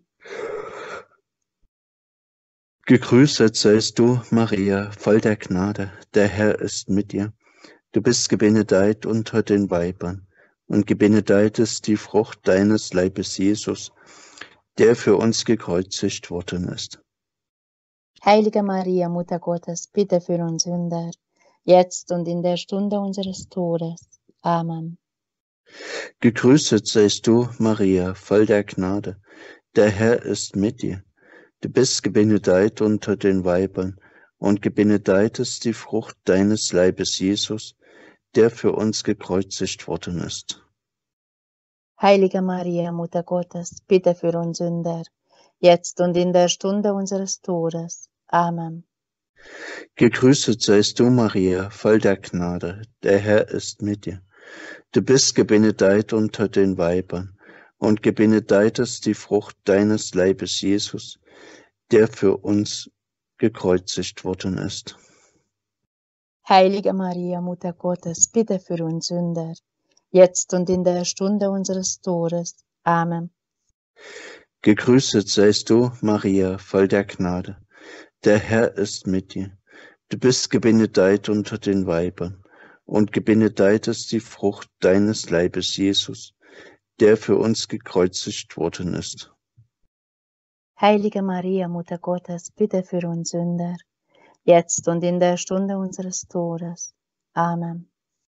Gegrüßet seist du, Maria, voll der Gnade. Der Herr ist mit dir. Du bist gebenedeit unter den Weibern, und gebenedeit ist die Frucht deines Leibes, Jesus, der für uns gekreuzigt worden ist. Heilige Maria, Mutter Gottes, bitte für uns Sünder, jetzt und in der Stunde unseres Todes. Amen. Gegrüßet seist du, Maria, voll der Gnade. Der Herr ist mit dir. Du bist gebenedeit unter den Weibern, und gebenedeit ist die Frucht deines Leibes, Jesus, der für uns gekreuzigt worden ist. Heilige Maria, Mutter Gottes, bitte für uns Sünder, jetzt und in der Stunde unseres Todes. Amen. Gegrüßet seist du, Maria, voll der Gnade. Der Herr ist mit dir. Du bist gebenedeit unter den Weibern, und gebenedeit ist die Frucht deines Leibes, Jesus, der für uns gekreuzigt worden ist. Heilige Maria, Mutter Gottes, bitte für uns Sünder, jetzt und in der Stunde unseres Todes. Amen. Gegrüßet seist du, Maria, voll der Gnade. Der Herr ist mit dir. Du bist gebenedeit unter den Weibern, und gebenedeit ist die Frucht deines Leibes, Jesus, der für uns gekreuzigt worden ist. Heilige Maria, Mutter Gottes, bitte für uns Sünder, jetzt und in der Stunde unseres Todes. Amen.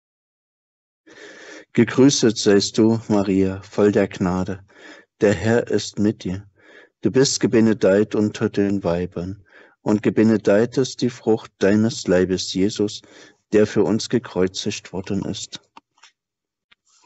Gegrüßet seist du, Maria, voll der Gnade. Der Herr ist mit dir. Du bist gebenedeit unter den Weibern, und gebenedeit ist die Frucht deines Leibes, Jesus, der für uns gekreuzigt worden ist.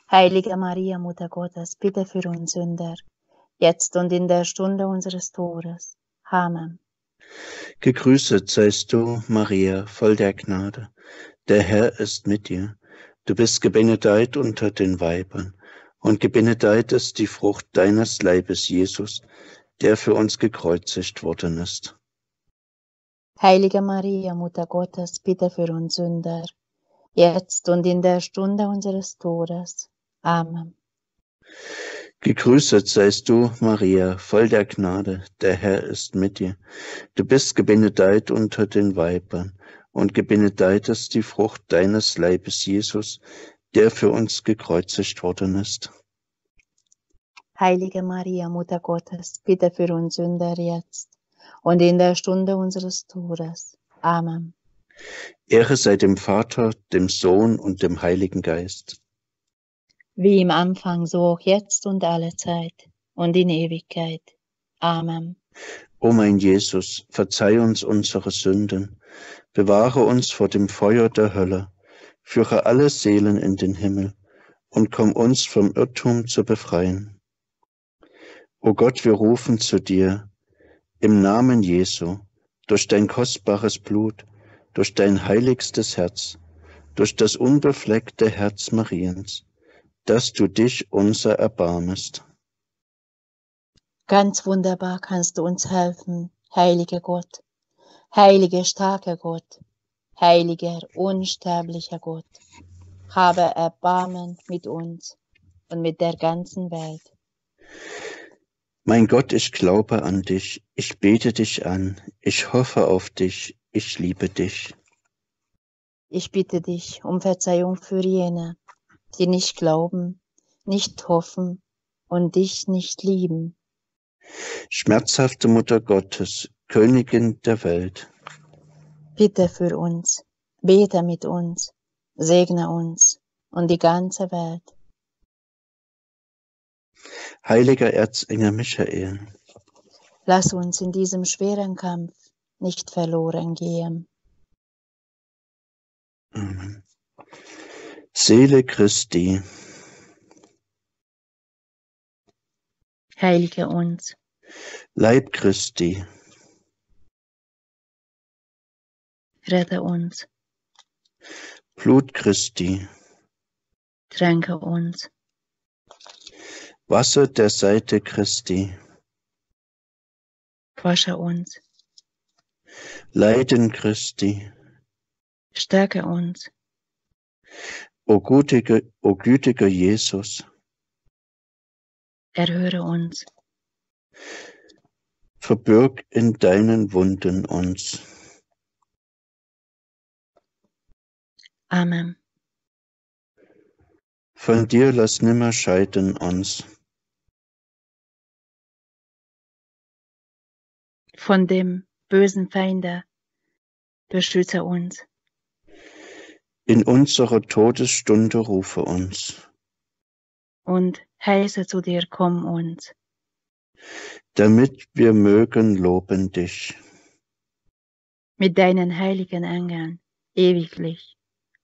Heilige Maria, Mutter Gottes, bitte für uns Sünder, jetzt und in der Stunde unseres Todes. Amen. Gegrüßet seist du, Maria, voll der Gnade. Der Herr ist mit dir. Du bist gebenedeit unter den Weibern, und gebenedeit ist die Frucht deines Leibes, Jesus, der für uns gekreuzigt worden ist. Heilige Maria, Mutter Gottes, bitte für uns Sünder, jetzt und in der Stunde unseres Todes. Amen. Gegrüßet seist du, Maria, voll der Gnade, der Herr ist mit dir. Du bist gebenedeit unter den Weibern, und gebenedeit ist die Frucht deines Leibes, Jesus, der für uns gekreuzigt worden ist. Heilige Maria, Mutter Gottes, bitte für uns Sünder jetzt und in der Stunde unseres Todes. Amen. Ehre sei dem Vater, dem Sohn und dem Heiligen Geist. Wie im Anfang, so auch jetzt und alle Zeit und in Ewigkeit. Amen. O mein Jesus, verzeih uns unsere Sünden, bewahre uns vor dem Feuer der Hölle, führe alle Seelen in den Himmel und komm uns vom Irrtum zu befreien. O Gott, wir rufen zu dir, im Namen Jesu, durch dein kostbares Blut, durch dein heiligstes Herz, durch das unbefleckte Herz Mariens, dass du dich unser erbarmest. Ganz wunderbar kannst du uns helfen, heiliger Gott, heiliger starker Gott, heiliger unsterblicher Gott. Habe Erbarmen mit uns und mit der ganzen Welt. Mein Gott, ich glaube an dich, ich bete dich an, ich hoffe auf dich, ich liebe dich. Ich bitte dich um Verzeihung für jene, die nicht glauben, nicht hoffen und dich nicht lieben. Schmerzhafte Mutter Gottes, Königin der Welt, Bitte für uns, bete mit uns, segne uns und die ganze Welt. heiliger Erzengel Michael, Lass uns in diesem schweren Kampf nicht verloren gehen. Amen. Seele Christi, Heilige uns, Leib Christi, rette uns, Blut Christi, tränke uns, Wasser der Seite Christi, wasche uns, Leiden Christi, stärke uns, o gütiger, o gütiger Jesus, erhöre uns, verbirg in deinen Wunden uns. Amen. Von dir lass nimmer scheiden uns. Von dem bösen Feinde beschütze uns. In unserer Todesstunde rufe uns. Und heiße zu dir komm uns. Damit wir mögen loben dich. Mit deinen heiligen Engeln ewiglich.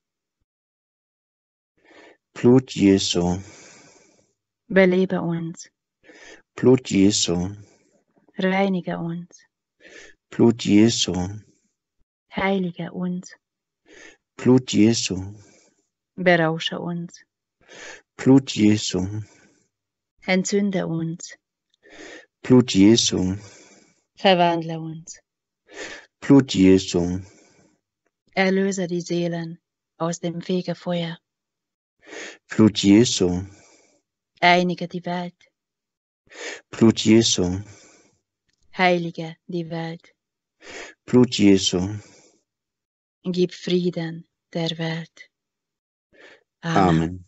Blut Jesu, Belebe uns, Blut Jesu, reinige uns, Blut Jesu, heilige uns, Blut Jesu, berausche uns, Blut Jesu, entzünde uns, Blut Jesu, verwandle uns, Blut Jesu, erlöse die Seelen aus dem Fegefeuer, Blut Jesu, einige die Welt, Blut Jesu, heilige die Welt, Blut Jesu. gib Frieden der Welt. Amen. Amen.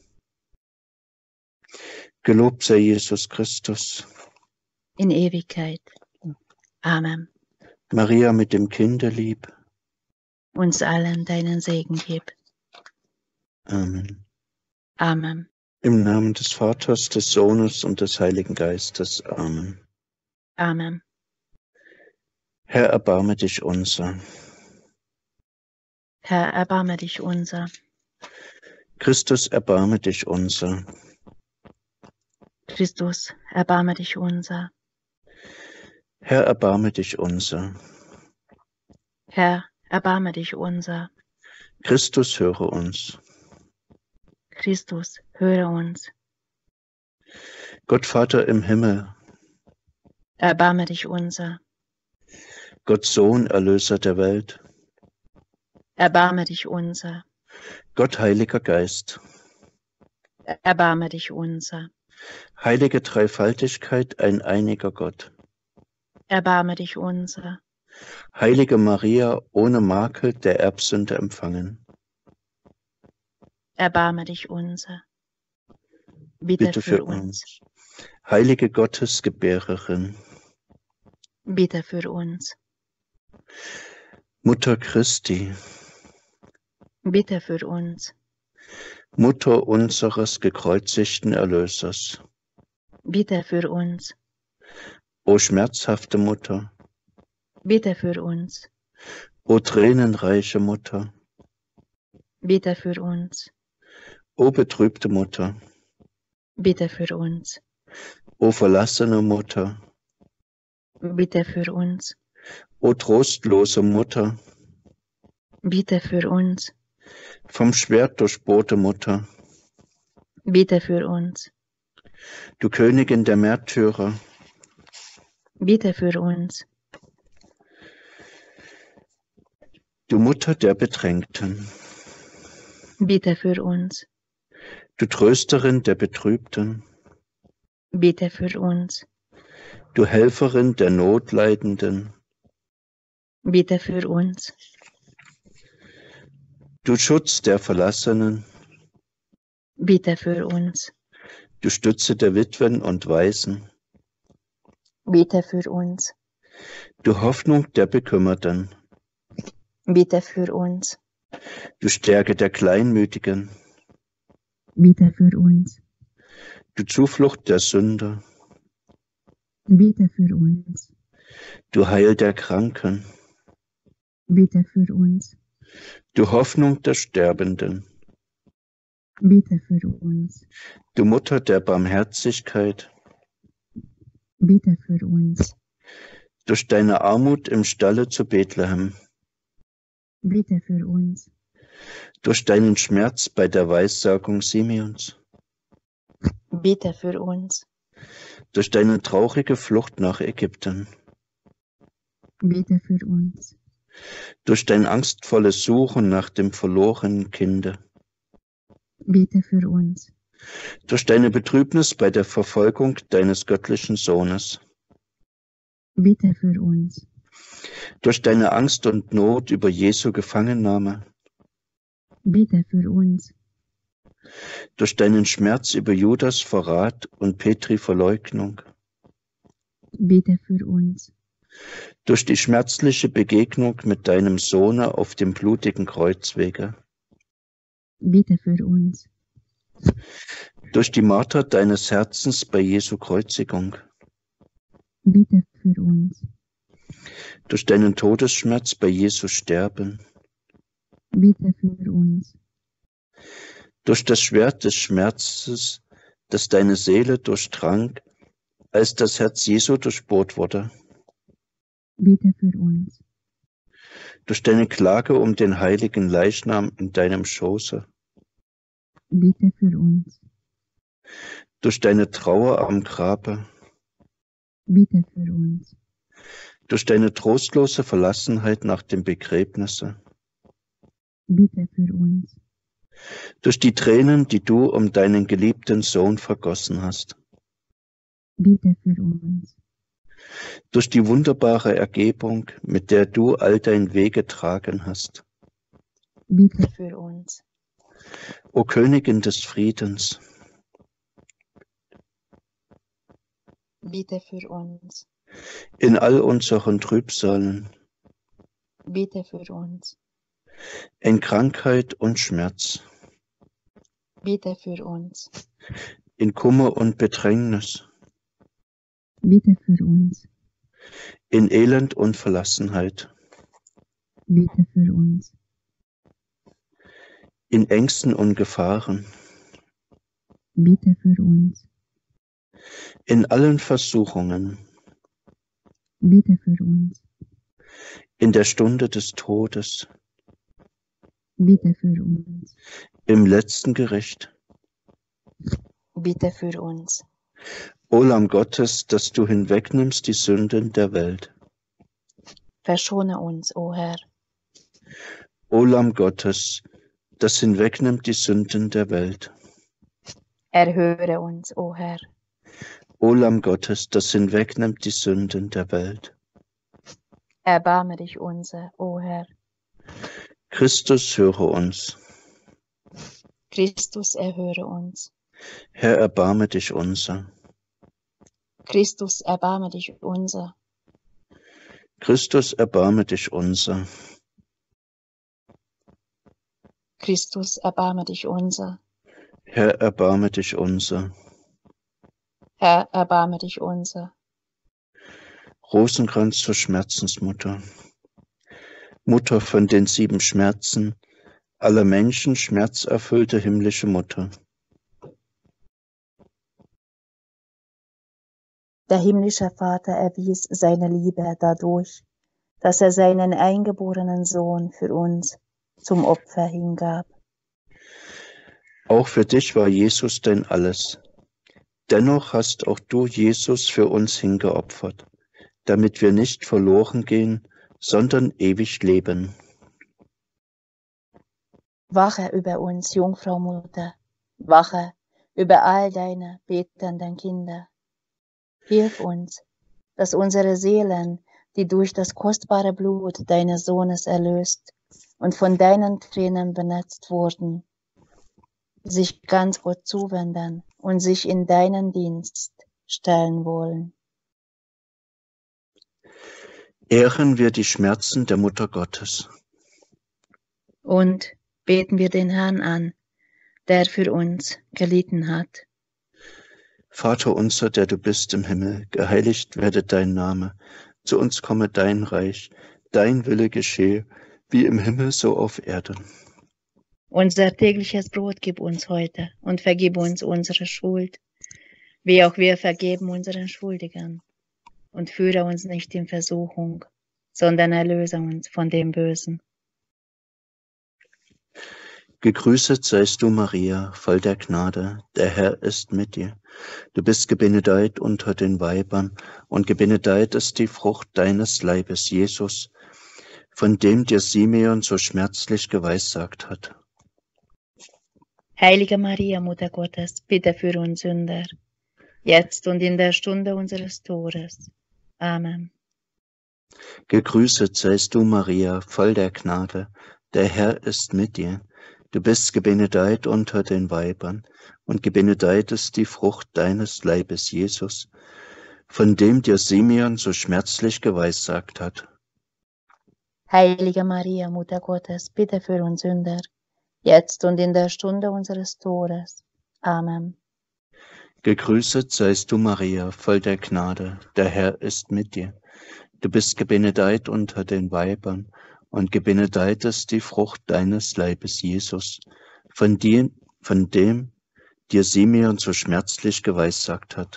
Gelobt sei Jesus Christus. In Ewigkeit. Amen. Maria mit dem Kinderlieb. Uns allen deinen Segen gib. Amen. Amen. Im Namen des Vaters, des Sohnes und des Heiligen Geistes. Amen. Amen. Herr, erbarme dich unser. Herr, erbarme dich unser. Christus, erbarme dich unser. Christus, erbarme dich unser. Herr, erbarme dich unser. Herr, erbarme dich unser. Christus, höre uns. Christus, höre uns. Gott Vater im Himmel, Erbarme dich unser. Gott Sohn, Erlöser der Welt, Erbarme dich unser. Gott Heiliger Geist, Erbarme dich unser. heilige Dreifaltigkeit, ein einiger Gott, Erbarme dich unser. heilige Maria, ohne Makel der Erbsünde empfangen, Erbarme dich unser. Bitte, bitte für, für uns. uns. Heilige Gottesgebärerin, Bitte für uns. Mutter Christi, Bitte für uns. Mutter unseres gekreuzigten Erlösers, Bitte für uns. o schmerzhafte Mutter, Bitte für uns. o tränenreiche Mutter, Bitte für uns. o betrübte Mutter, Bitte für uns. o verlassene Mutter, Bitte für uns. o trostlose Mutter, Bitte für uns. vom Schwert durchbohrte Mutter, Bitte für uns. du Königin der Märtyrer, Bitte für uns. du Mutter der Bedrängten, Bitte für uns. du Trösterin der Betrübten, Bitte für uns. du Helferin der Notleidenden, Bitte für uns. du Schutz der Verlassenen, Bitte für uns. du Stütze der Witwen und Waisen, Bitte für uns. du Hoffnung der Bekümmerten, Bitte für uns. du Stärke der Kleinmütigen, Bitte für uns. du Zuflucht der Sünder, Bitte für uns. du Heil der Kranken, Bitte für uns. du Hoffnung der Sterbenden, Bitte für uns. du Mutter der Barmherzigkeit, Bitte für uns. durch deine Armut im Stalle zu Bethlehem, Bitte für uns. durch deinen Schmerz bei der Weissagung Simeons, Bitte für uns. durch deine traurige Flucht nach Ägypten, Bitte für uns. durch dein angstvolles Suchen nach dem verlorenen Kinde, Bitte für uns. durch deine Betrübnis bei der Verfolgung deines göttlichen Sohnes, Bitte für uns. durch deine Angst und Not über Jesu Gefangennahme, Bitte für uns. durch deinen Schmerz über Judas Verrat und Petri Verleugnung, Bitte für uns. durch die schmerzliche Begegnung mit deinem Sohne auf dem blutigen Kreuzwege, Bitte für uns. durch die Marter deines Herzens bei Jesu Kreuzigung, Bitte für uns. durch deinen Todesschmerz bei Jesu Sterben, Bitte für uns. durch das Schwert des Schmerzes, das deine Seele durchdrang, als das Herz Jesu durchbohrt wurde, Bitte für uns. durch deine Klage um den heiligen Leichnam in deinem Schoße, Bitte für uns. durch deine Trauer am Grabe, Bitte für uns. durch deine trostlose Verlassenheit nach dem Begräbnisse, Bitte für uns. durch die Tränen, die du um deinen geliebten Sohn vergossen hast, Bitte für uns. durch die wunderbare Ergebung, mit der du all dein Weg getragen hast. Bitte für uns. O Königin des Friedens, Bitte für uns. in all unseren Trübsalen, Bitte für uns. in Krankheit und Schmerz, Bitte für uns. in Kummer und Bedrängnis, Bitte für uns. in Elend und Verlassenheit, Bitte für uns. in Ängsten und Gefahren, bitte für uns, in allen Versuchungen, bitte für uns, in der Stunde des Todes, bitte für uns, im letzten Gericht. bitte für uns. O Lamm Gottes, dass du hinwegnimmst die Sünden der Welt. Verschone uns, o Herr. O Lamm Gottes, das hinwegnimmt die Sünden der Welt. Erhöre uns, o Herr. O Lamm Gottes, das hinwegnimmt die Sünden der Welt. Erbarme dich unser, o Herr. Christus, höre uns. Christus, erhöre uns. Herr, erbarme dich unser. Christus, erbarme dich unser. Christus, erbarme dich unser. Christus, erbarme dich unser. Herr, erbarme dich unser. Herr, erbarme dich unser. Rosenkranz zur Schmerzensmutter. Mutter von den sieben Schmerzen, aller Menschen schmerzerfüllte himmlische Mutter. Der himmlische Vater erwies seine Liebe dadurch, dass er seinen eingeborenen Sohn für uns zum Opfer hingab. Auch für dich war Jesus dein Alles. Dennoch hast auch du Jesus für uns hingeopfert, damit wir nicht verloren gehen, sondern ewig leben. Wache über uns, Jungfrau Mutter, wache über all deine betenden Kinder. Hilf uns, dass unsere Seelen, die durch das kostbare Blut deines Sohnes erlöst und von deinen Tränen benetzt wurden, sich ganz Gott zuwenden und sich in deinen Dienst stellen wollen. Ehren wir die Schmerzen der Mutter Gottes. Und beten wir den Herrn an, der für uns gelitten hat. Vater unser, der du bist im Himmel, geheiligt werde dein Name, zu uns komme dein Reich, dein Wille geschehe, wie im Himmel so auf Erden. Unser tägliches Brot gib uns heute und vergib uns unsere Schuld, wie auch wir vergeben unseren Schuldigern. Und führe uns nicht in Versuchung, sondern erlöse uns von dem Bösen. Gegrüßet seist du, Maria, voll der Gnade, der Herr ist mit dir. Du bist gebenedeit unter den Weibern, und gebenedeit ist die Frucht deines Leibes, Jesus, von dem dir Simeon so schmerzlich geweissagt hat. Heilige Maria, Mutter Gottes, bitte für uns Sünder, jetzt und in der Stunde unseres Todes. Amen. Gegrüßet seist du, Maria, voll der Gnade, der Herr ist mit dir. Du bist gebenedeit unter den Weibern, und gebenedeit ist die Frucht deines Leibes, Jesus, von dem dir Simeon so schmerzlich geweissagt hat. Heilige Maria, Mutter Gottes, bitte für uns Sünder, jetzt und in der Stunde unseres Todes. Amen. Gegrüßet seist du, Maria, voll der Gnade, der Herr ist mit dir. Du bist gebenedeit unter den Weibern, und gebenedeit ist die Frucht deines Leibes, Jesus, von, die, von dem dir Simeon so schmerzlich geweissagt hat.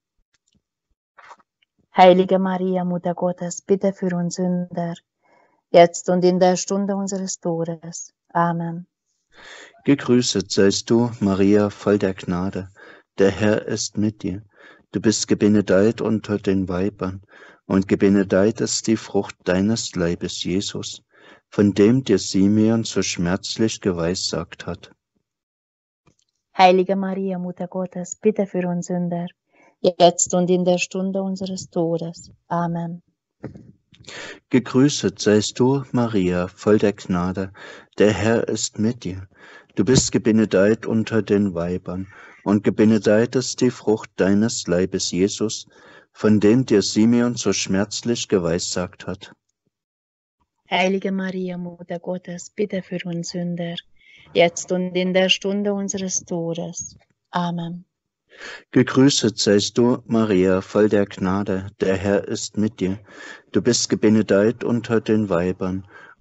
Heilige Maria, Mutter Gottes, bitte für uns Sünder, jetzt und in der Stunde unseres Todes. Amen. Gegrüßet seist du, Maria, voll der Gnade, der Herr ist mit dir. Du bist gebenedeit unter den Weibern, und gebenedeit ist die Frucht deines Leibes, Jesus, von dem dir Simeon so schmerzlich geweissagt hat. Heilige Maria, Mutter Gottes, bitte für uns Sünder, jetzt und in der Stunde unseres Todes. Amen. Gegrüßet seist du, Maria, voll der Gnade, der Herr ist mit dir. Du bist gebenedeit unter den Weibern, und gebenedeit ist die Frucht deines Leibes, Jesus, von dem dir Simeon so schmerzlich geweissagt hat. Heilige Maria, Mutter Gottes, bitte für uns Sünder, jetzt und in der Stunde unseres Todes. Amen. Gegrüßet seist du, Maria, voll der Gnade, der Herr ist mit dir. Du bist gebenedeit unter den Weibern,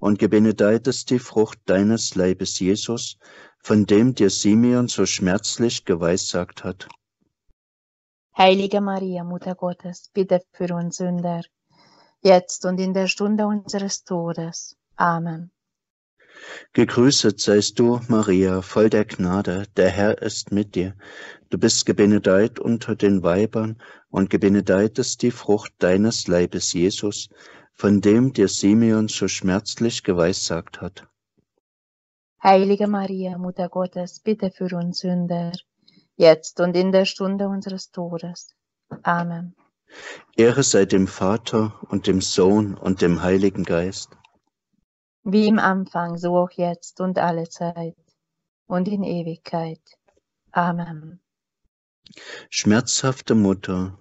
und gebenedeit ist die Frucht deines Leibes, Jesus, von dem dir Simeon so schmerzlich geweissagt hat. Heilige Maria, Mutter Gottes, bitte für uns Sünder, jetzt und in der Stunde unseres Todes. Amen. Gegrüßet seist du, Maria, voll der Gnade, der Herr ist mit dir. Du bist gebenedeit unter den Weibern, und gebenedeit ist die Frucht deines Leibes, Jesus, von dem dir Simeon so schmerzlich geweissagt hat. Heilige Maria, Mutter Gottes, bitte für uns Sünder, jetzt und in der Stunde unseres Todes. Amen. Ehre sei dem Vater und dem Sohn und dem Heiligen Geist. Wie im Anfang, so auch jetzt und alle Zeit und in Ewigkeit. Amen. Schmerzhafte Mutter,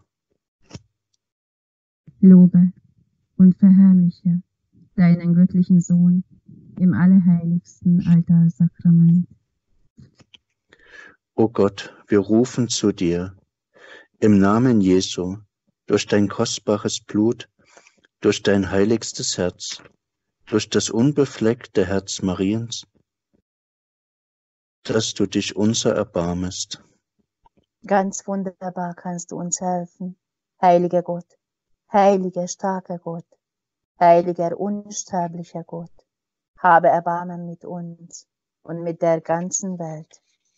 Lobe und verherrliche deinen göttlichen Sohn im allerheiligsten Altarsakrament. o Gott, wir rufen zu dir, im Namen Jesu, durch dein kostbares Blut, durch dein heiligstes Herz, durch das unbefleckte Herz Mariens, dass du dich unser erbarmest. Ganz wunderbar kannst du uns helfen, heiliger Gott, heiliger, starker Gott, heiliger, unsterblicher Gott. Habe Erbarmen mit uns und mit der ganzen Welt.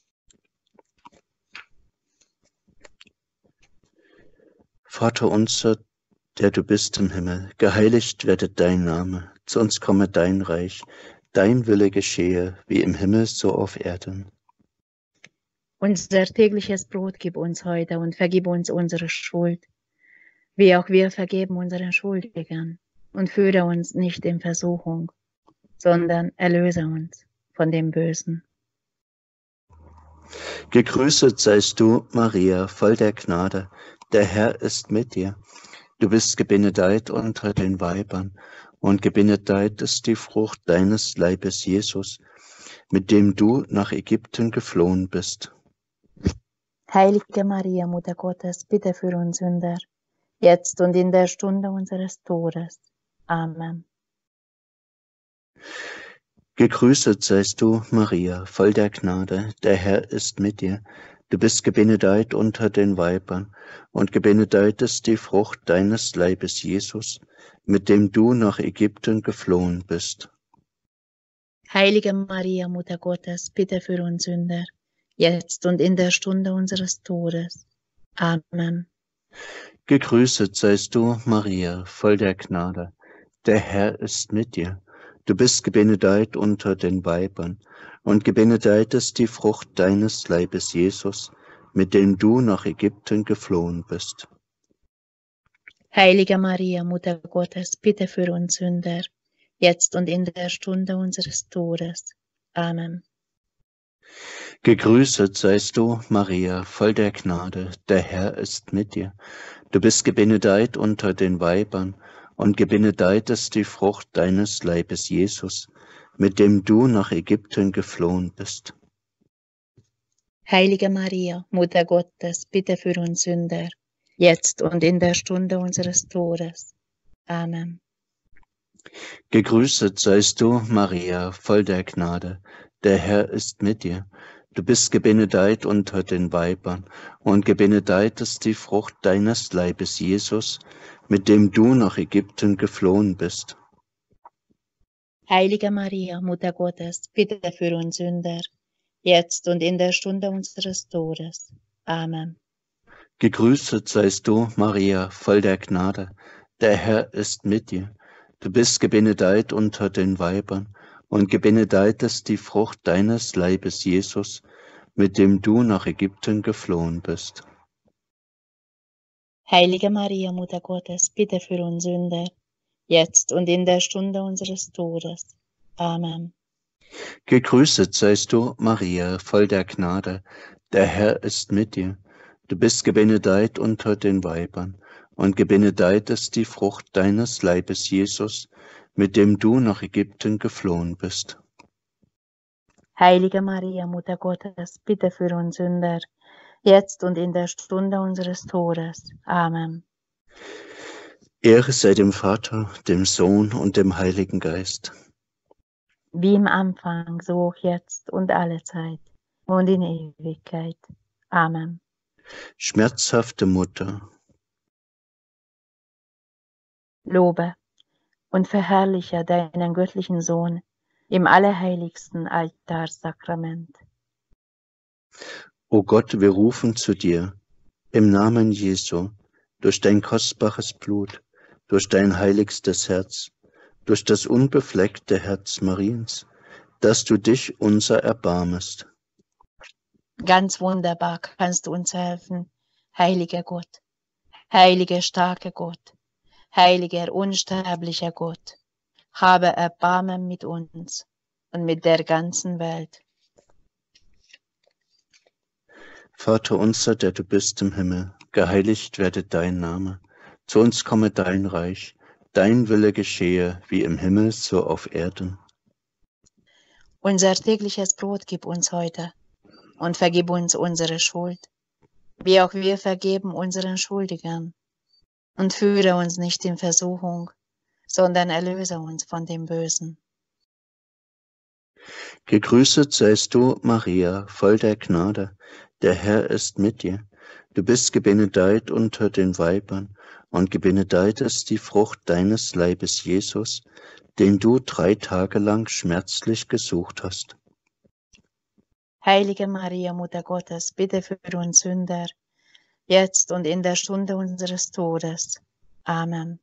Vater unser, der du bist im Himmel, geheiligt werde dein Name, zu uns komme dein Reich, dein Wille geschehe, wie im Himmel so auf Erden. Unser tägliches Brot gib uns heute und vergib uns unsere Schuld, wie auch wir vergeben unseren Schuldigern. Und führe uns nicht in Versuchung, sondern erlöse uns von dem Bösen. Gegrüßet seist du, Maria, voll der Gnade, der Herr ist mit dir. Du bist gebenedeit unter den Weibern, und gebenedeit ist die Frucht deines Leibes, Jesus, mit dem du nach Ägypten geflohen bist. Heilige Maria, Mutter Gottes, bitte für uns Sünder, jetzt und in der Stunde unseres Todes. Amen. Gegrüßet seist du, Maria, voll der Gnade, der Herr ist mit dir. Du bist gebenedeit unter den Weibern, und gebenedeit ist die Frucht deines Leibes, Jesus, mit dem du nach Ägypten geflohen bist. Heilige Maria, Mutter Gottes, bitte für uns Sünder, jetzt und in der Stunde unseres Todes. Amen. Gegrüßet seist du, Maria, voll der Gnade, der Herr ist mit dir. Du bist gebenedeit unter den Weibern, und gebenedeit ist die Frucht deines Leibes, Jesus, mit dem du nach Ägypten geflohen bist. Heilige Maria, Mutter Gottes, bitte für uns Sünder, jetzt und in der Stunde unseres Todes. Amen. Gegrüßet seist du, Maria, voll der Gnade, der Herr ist mit dir. Du bist gebenedeit unter den Weibern, und gebenedeit ist die Frucht deines Leibes, Jesus, mit dem du nach Ägypten geflohen bist. Heilige Maria, Mutter Gottes, bitte für uns Sünder, jetzt und in der Stunde unseres Todes. Amen. Gegrüßet seist du, Maria, voll der Gnade, der Herr ist mit dir. Du bist gebenedeit unter den Weibern, und gebenedeit ist die Frucht deines Leibes, Jesus, mit dem du nach Ägypten geflohen bist. Heilige Maria, Mutter Gottes, bitte für uns Sünder, jetzt und in der Stunde unseres Todes. Amen. Gegrüßet seist du, Maria, voll der Gnade, der Herr ist mit dir. Du bist gebenedeit unter den Weibern, und gebenedeit ist die Frucht deines Leibes, Jesus, mit dem du nach Ägypten geflohen bist. Heilige Maria, Mutter Gottes, bitte für uns Sünder, jetzt und in der Stunde unseres Todes. Amen. Gegrüßet seist du, Maria, voll der Gnade, der Herr ist mit dir. Du bist gebenedeit unter den Weibern, und gebenedeit ist die Frucht deines Leibes, Jesus, mit dem du nach Ägypten geflohen bist. Heilige Maria, Mutter Gottes, bitte für uns Sünder, jetzt und in der Stunde unseres Todes. Amen. Ehre sei dem Vater, dem Sohn und dem Heiligen Geist. wie im Anfang, so auch jetzt und alle Zeit und in Ewigkeit. Amen. Schmerzhafte Mutter, Lobe und verherrliche deinen göttlichen Sohn im allerheiligsten Altarsakrament. o Gott, wir rufen zu dir, im Namen Jesu, durch dein kostbares Blut, durch dein heiligstes Herz, durch das unbefleckte Herz Mariens, dass du dich unser erbarmest. Ganz wunderbar kannst du uns helfen, heiliger Gott, heiliger starker Gott, heiliger unsterblicher Gott, habe Erbarmen mit uns und mit der ganzen Welt. Vater unser, der du bist im Himmel, geheiligt werde dein Name. Zu uns komme dein Reich, dein Wille geschehe, wie im Himmel, so auf Erden. Unser tägliches Brot gib uns heute und vergib uns unsere Schuld, wie auch wir vergeben unseren Schuldigern. Und führe uns nicht in Versuchung, sondern erlöse uns von dem Bösen. Gegrüßet seist du, Maria, voll der Gnade, der Herr ist mit dir. Du bist gebenedeit unter den Weibern, und gebenedeit ist die Frucht deines Leibes, Jesus, den du drei Tage lang schmerzlich gesucht hast. Heilige Maria, Mutter Gottes, bitte für uns Sünder, jetzt und in der Stunde unseres Todes. Amen.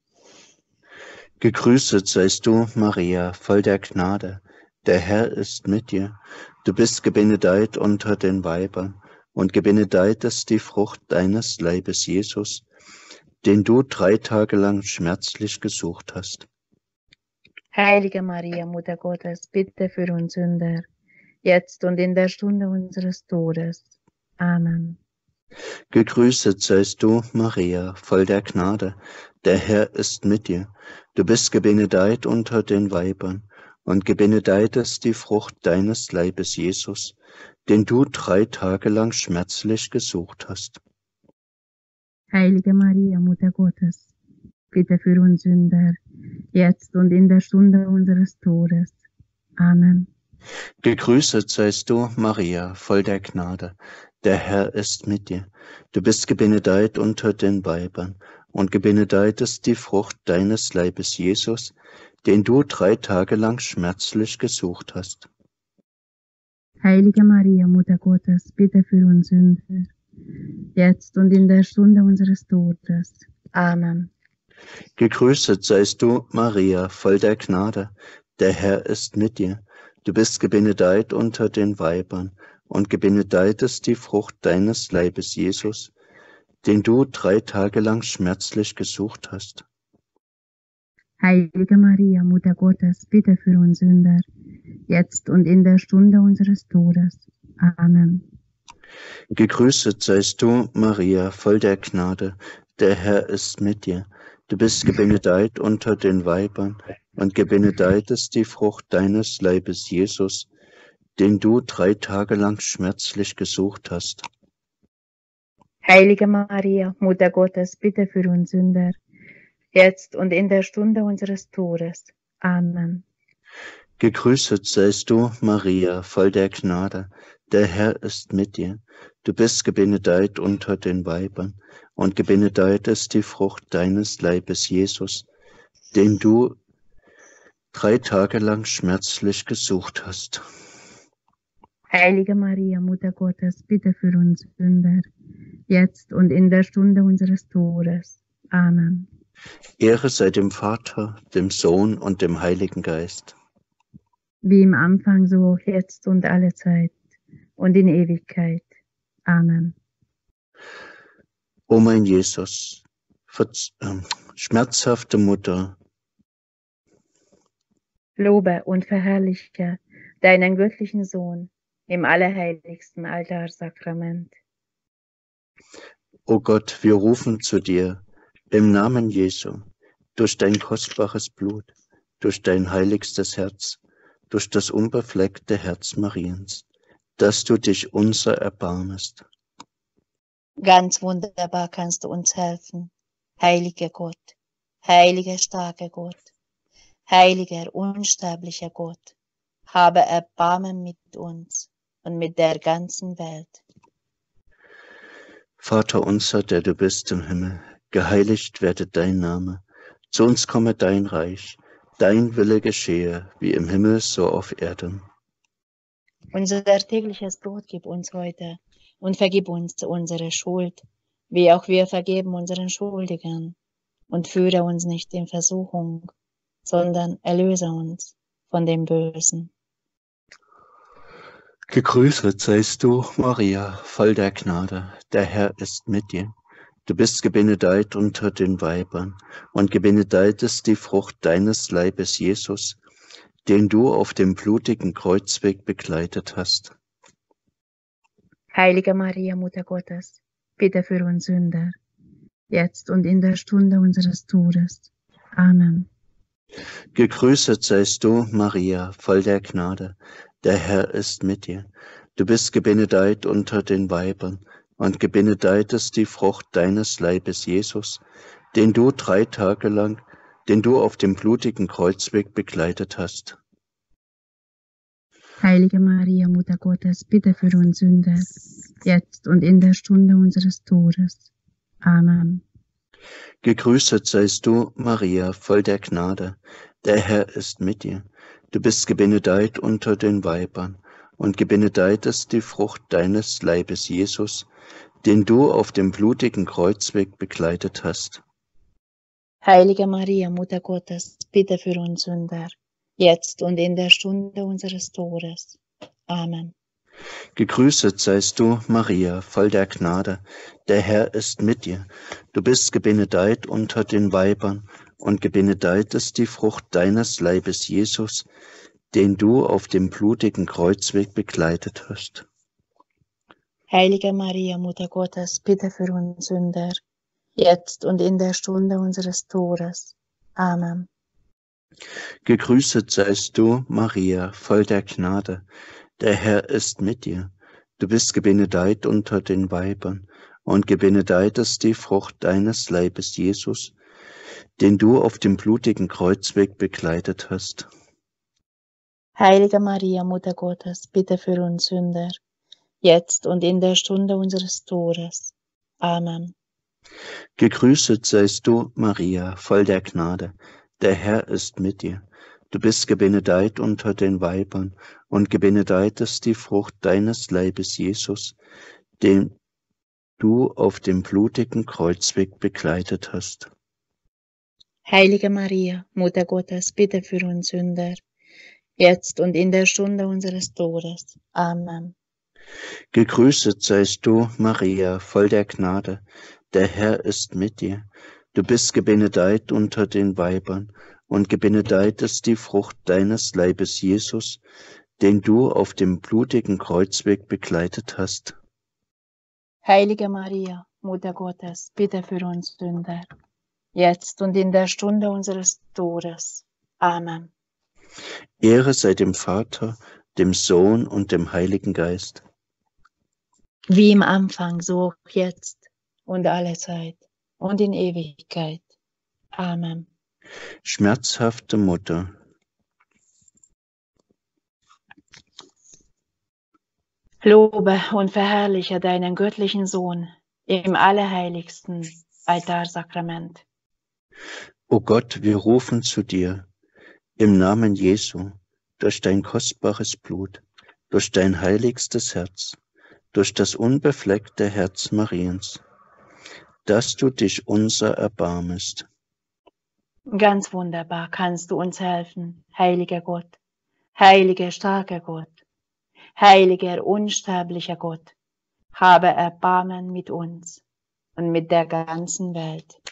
Gegrüßet seist du, Maria, voll der Gnade, der Herr ist mit dir. Du bist gebenedeit unter den Weibern, und gebenedeit ist die Frucht deines Leibes, Jesus, den du drei Tage lang schmerzlich gesucht hast. Heilige Maria, Mutter Gottes, bitte für uns Sünder, jetzt und in der Stunde unseres Todes. Amen. Gegrüßet seist du, Maria, voll der Gnade, der Herr ist mit dir. Du bist gebenedeit unter den Weibern, und gebenedeit ist die Frucht deines Leibes, Jesus, den du drei Tage lang schmerzlich gesucht hast. Heilige Maria, Mutter Gottes, bitte für uns Sünder, jetzt und in der Stunde unseres Todes. Amen. Gegrüßet seist du, Maria, voll der Gnade, der Herr ist mit dir. Du bist gebenedeit unter den Weibern, und gebenedeit ist die Frucht deines Leibes, Jesus, den du drei Tage lang schmerzlich gesucht hast. Heilige Maria, Mutter Gottes, bitte für uns Sünder, jetzt und in der Stunde unseres Todes. Amen. Gegrüßet seist du, Maria, voll der Gnade, der Herr ist mit dir. Du bist gebenedeit unter den Weibern, und gebenedeit ist die Frucht deines Leibes, Jesus, den du drei Tage lang schmerzlich gesucht hast. Heilige Maria, Mutter Gottes, bitte für uns Sünder, jetzt und in der Stunde unseres Todes. Amen. Gegrüßet seist du, Maria, voll der Gnade, der Herr ist mit dir. Du bist gebenedeit unter den Weibern, und gebenedeit ist die Frucht deines Leibes, Jesus, den du drei Tage lang schmerzlich gesucht hast. Heilige Maria, Mutter Gottes, bitte für uns Sünder, jetzt und in der Stunde unseres Todes. Amen. Gegrüßet seist du, Maria, voll der Gnade, der Herr ist mit dir. Du bist gebenedeit unter den Weibern, und gebenedeit ist die Frucht deines Leibes, Jesus, den du drei Tage lang schmerzlich gesucht hast. Heilige Maria, Mutter Gottes, bitte für uns Sünder, jetzt und in der Stunde unseres Todes. Amen. Ehre sei dem Vater, dem Sohn und dem Heiligen Geist. Wie im Anfang, so auch jetzt und alle Zeit und in Ewigkeit. Amen. O mein Jesus, verz- äh, schmerzhafte Mutter, Lobe und verherrliche deinen göttlichen Sohn im allerheiligsten Altarsakrament. o Gott, wir rufen zu dir im Namen Jesu, durch dein kostbares Blut, durch dein heiligstes Herz, durch das unbefleckte Herz Mariens, dass du dich unser erbarmest. Ganz wunderbar kannst du uns helfen, heiliger Gott, heiliger starker Gott, heiliger unsterblicher Gott, habe Erbarmen mit uns und mit der ganzen Welt. Vater unser, der du bist im Himmel, geheiligt werde dein Name. Zu uns komme dein Reich, dein Wille geschehe, wie im Himmel so auf Erden. Unser tägliches Brot gib uns heute und vergib uns unsere Schuld, wie auch wir vergeben unseren Schuldigern. Und führe uns nicht in Versuchung, sondern erlöse uns von dem Bösen. Gegrüßet seist du, Maria, voll der Gnade, der Herr ist mit dir. Du bist gebenedeit unter den Weibern, und gebenedeit ist die Frucht deines Leibes, Jesus, den du auf dem blutigen Kreuzweg begleitet hast. Heilige Maria, Mutter Gottes, bitte für uns Sünder, jetzt und in der Stunde unseres Todes. Amen. Gegrüßet seist du, Maria, voll der Gnade, der Herr ist mit dir. Du bist gebenedeit unter den Weibern, und gebenedeit ist die Frucht deines Leibes, Jesus, den du drei Tage lang, den du auf dem blutigen Kreuzweg begleitet hast. Heilige Maria, Mutter Gottes, bitte für uns Sünder, jetzt und in der Stunde unseres Todes. Amen. Gegrüßet seist du, Maria, voll der Gnade, der Herr ist mit dir. Du bist gebenedeit unter den Weibern, und gebenedeit ist die Frucht deines Leibes, Jesus, den du auf dem blutigen Kreuzweg begleitet hast. Heilige Maria, Mutter Gottes, bitte für uns Sünder, jetzt und in der Stunde unseres Todes. Amen. Gegrüßet seist du, Maria, voll der Gnade, der Herr ist mit dir. Du bist gebenedeit unter den Weibern, und gebenedeit ist die Frucht deines Leibes, Jesus, den du auf dem blutigen Kreuzweg begleitet hast. Heilige Maria, Mutter Gottes, bitte für uns Sünder, jetzt und in der Stunde unseres Todes. Amen. Gegrüßet seist du, Maria, voll der Gnade, der Herr ist mit dir. Du bist gebenedeit unter den Weibern, und gebenedeit ist die Frucht deines Leibes, Jesus, den du auf dem blutigen Kreuzweg begleitet hast. Heilige Maria, Mutter Gottes, bitte für uns Sünder, jetzt und in der Stunde unseres Todes. Amen. Gegrüßet seist du, Maria, voll der Gnade, der Herr ist mit dir. Du bist gebenedeit unter den Weibern, und gebenedeit ist die Frucht deines Leibes, Jesus, den du auf dem blutigen Kreuzweg begleitet hast. Heilige Maria, Mutter Gottes, bitte für uns Sünder, jetzt und in der Stunde unseres Todes. Amen. Gegrüßet seist du, Maria, voll der Gnade, der Herr ist mit dir. Du bist gebenedeit unter den Weibern, und gebenedeit ist die Frucht deines Leibes, Jesus, den du auf dem blutigen Kreuzweg begleitet hast. Heilige Maria, Mutter Gottes, bitte für uns Sünder, jetzt und in der Stunde unseres Todes. Amen. Ehre sei dem Vater, dem Sohn und dem Heiligen Geist. Wie im Anfang, so auch jetzt und alle Zeit und in Ewigkeit. Amen. Schmerzhafte Mutter, Lobe und verherrliche deinen göttlichen Sohn im allerheiligsten Altarsakrament. o Gott, wir rufen zu dir, im Namen Jesu, durch dein kostbares Blut, durch dein heiligstes Herz, durch das unbefleckte Herz Mariens, dass du dich unser erbarmest. Ganz wunderbar kannst du uns helfen, heiliger Gott, heiliger, starker Gott, heiliger, unsterblicher Gott, habe Erbarmen mit uns und mit der ganzen Welt.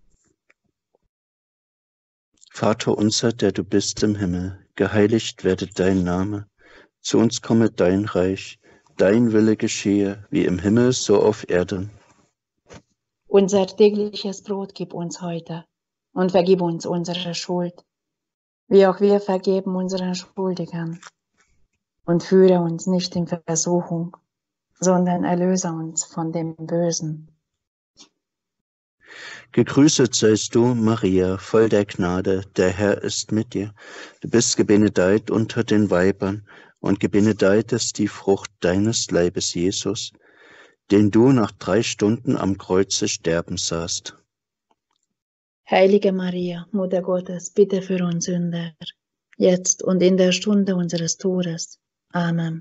Vater unser, der du bist im Himmel, geheiligt werde dein Name, zu uns komme dein Reich, dein Wille geschehe, wie im Himmel so auf Erden. Unser tägliches Brot gib uns heute und vergib uns unsere Schuld, wie auch wir vergeben unseren Schuldigern. Und führe uns nicht in Versuchung, sondern erlöse uns von dem Bösen. Gegrüßet seist du, Maria, voll der Gnade, der Herr ist mit dir. Du bist gebenedeit unter den Weibern, und gebenedeit ist die Frucht deines Leibes, Jesus, den du nach drei Stunden am Kreuze sterben sahst. Heilige Maria, Mutter Gottes, bitte für uns Sünder, jetzt und in der Stunde unseres Todes. Amen.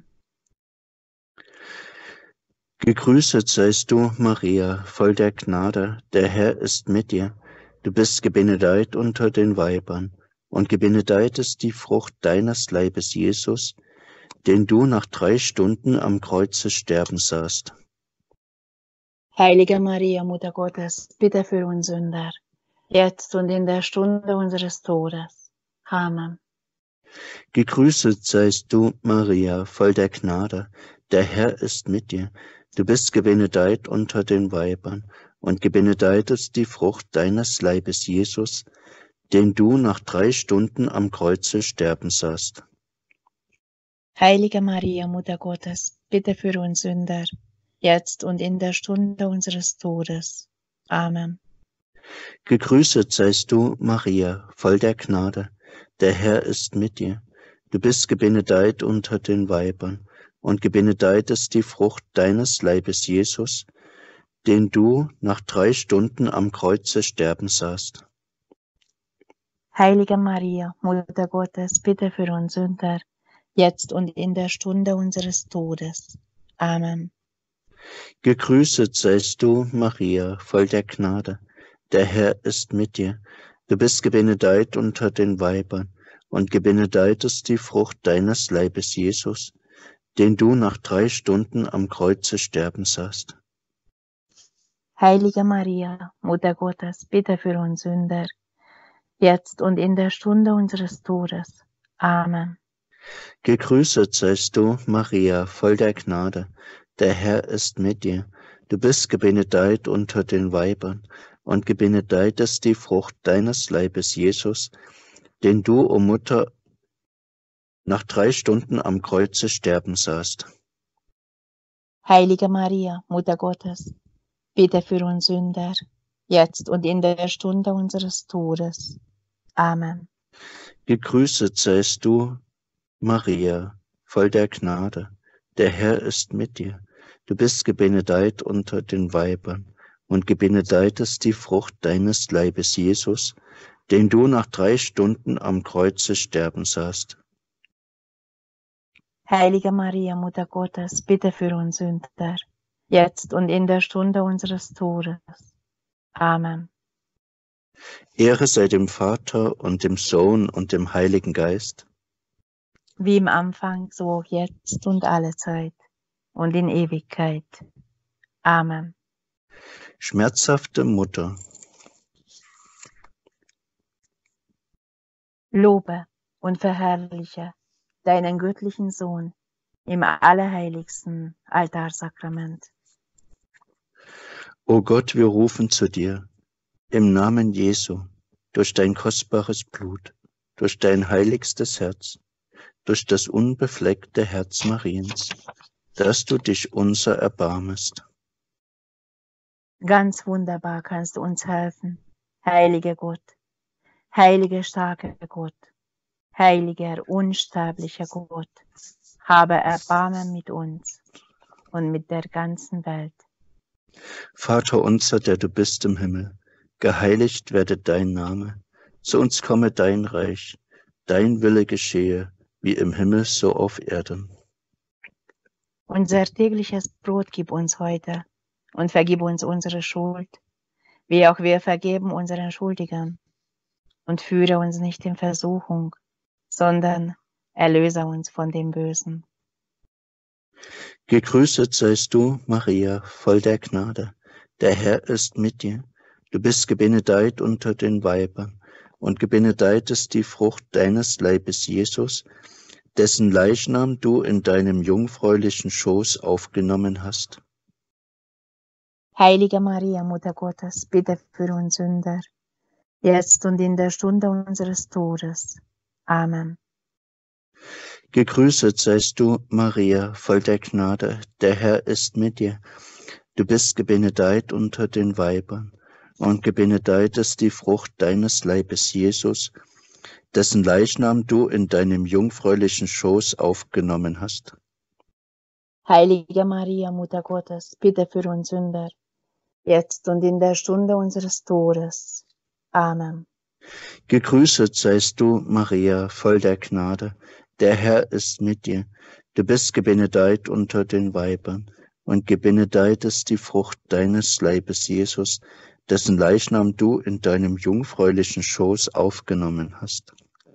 Gegrüßet seist du, Maria, voll der Gnade, der Herr ist mit dir. Du bist gebenedeit unter den Weibern, und gebenedeit ist die Frucht deines Leibes, Jesus, den du nach drei Stunden am Kreuze sterben sahst. Heilige Maria, Mutter Gottes, bitte für uns Sünder, jetzt und in der Stunde unseres Todes. Amen. Gegrüßet seist du, Maria, voll der Gnade, der Herr ist mit dir. Du bist gebenedeit unter den Weibern, und gebenedeit ist die Frucht deines Leibes, Jesus, den du nach drei Stunden am Kreuze sterben sahst. Heilige Maria, Mutter Gottes, bitte für uns Sünder, jetzt und in der Stunde unseres Todes. Amen. Gegrüßet seist du, Maria, voll der Gnade, der Herr ist mit dir. Du bist gebenedeit unter den Weibern, und gebenedeit ist die Frucht deines Leibes, Jesus, den du nach drei Stunden am Kreuze sterben sahst. Heilige Maria, Mutter Gottes, bitte für uns Sünder, jetzt und in der Stunde unseres Todes. Amen. Gegrüßet seist du, Maria, voll der Gnade, der Herr ist mit dir. Du bist gebenedeit unter den Weibern, und gebenedeit ist die Frucht deines Leibes, Jesus, den du nach drei Stunden am Kreuze sterben sahst. Heilige Maria, Mutter Gottes, bitte für uns Sünder, jetzt und in der Stunde unseres Todes. Amen. Gegrüßet seist du, Maria, voll der Gnade, der Herr ist mit dir. Du bist gebenedeit unter den Weibern, und gebenedeit ist die Frucht deines Leibes, Jesus, den du, o Mutter, nach drei Stunden am Kreuze sterben sahst. Heilige Maria, Mutter Gottes, bitte für uns Sünder, jetzt und in der Stunde unseres Todes. Amen. Gegrüßet seist du, Maria, voll der Gnade, der Herr ist mit dir. Du bist gebenedeit unter den Weibern, und gebenedeit ist die Frucht deines Leibes, Jesus, den du nach drei Stunden am Kreuze sterben sahst. Heilige Maria, Mutter Gottes, bitte für uns Sünder, jetzt und in der Stunde unseres Todes. Amen. Ehre sei dem Vater und dem Sohn und dem Heiligen Geist. Wie im Anfang, so auch jetzt und alle Zeit und in Ewigkeit. Amen. Schmerzhafte Mutter, Lobe und verherrliche deinen göttlichen Sohn im allerheiligsten Altarsakrament. o Gott, wir rufen zu dir, im Namen Jesu, durch dein kostbares Blut, durch dein heiligstes Herz, durch das unbefleckte Herz Mariens, dass du dich unser erbarmest. Ganz wunderbar kannst du uns helfen, heiliger Gott, heiliger starker Gott, heiliger unsterblicher Gott, habe Erbarmen mit uns und mit der ganzen Welt. Vater unser, der du bist im Himmel, geheiligt werde dein Name, zu uns komme dein Reich, dein Wille geschehe, wie im Himmel so auf Erden. Unser tägliches Brot gib uns heute und vergib uns unsere Schuld, wie auch wir vergeben unseren Schuldigern. Und führe uns nicht in Versuchung, sondern erlöse uns von dem Bösen. Gegrüßet seist du, Maria, voll der Gnade, der Herr ist mit dir. Du bist gebenedeit unter den Weibern, und gebenedeit ist die Frucht deines Leibes, Jesus, dessen Leichnam du in deinem jungfräulichen Schoß aufgenommen hast. Heilige Maria, Mutter Gottes, bitte für uns Sünder, jetzt und in der Stunde unseres Todes. Amen. Gegrüßet seist du, Maria, voll der Gnade, der Herr ist mit dir. Du bist gebenedeit unter den Weibern, und gebenedeit ist die Frucht deines Leibes, Jesus, dessen Leichnam du in deinem jungfräulichen Schoß aufgenommen hast. Heilige Maria, Mutter Gottes, bitte für uns Sünder, jetzt und in der Stunde unseres Todes. Amen. Gegrüßet seist du, Maria, voll der Gnade, der Herr ist mit dir. Du bist gebenedeit unter den Weibern, und gebenedeit ist die Frucht deines Leibes, Jesus, dessen Leichnam du in deinem jungfräulichen Schoß aufgenommen hast.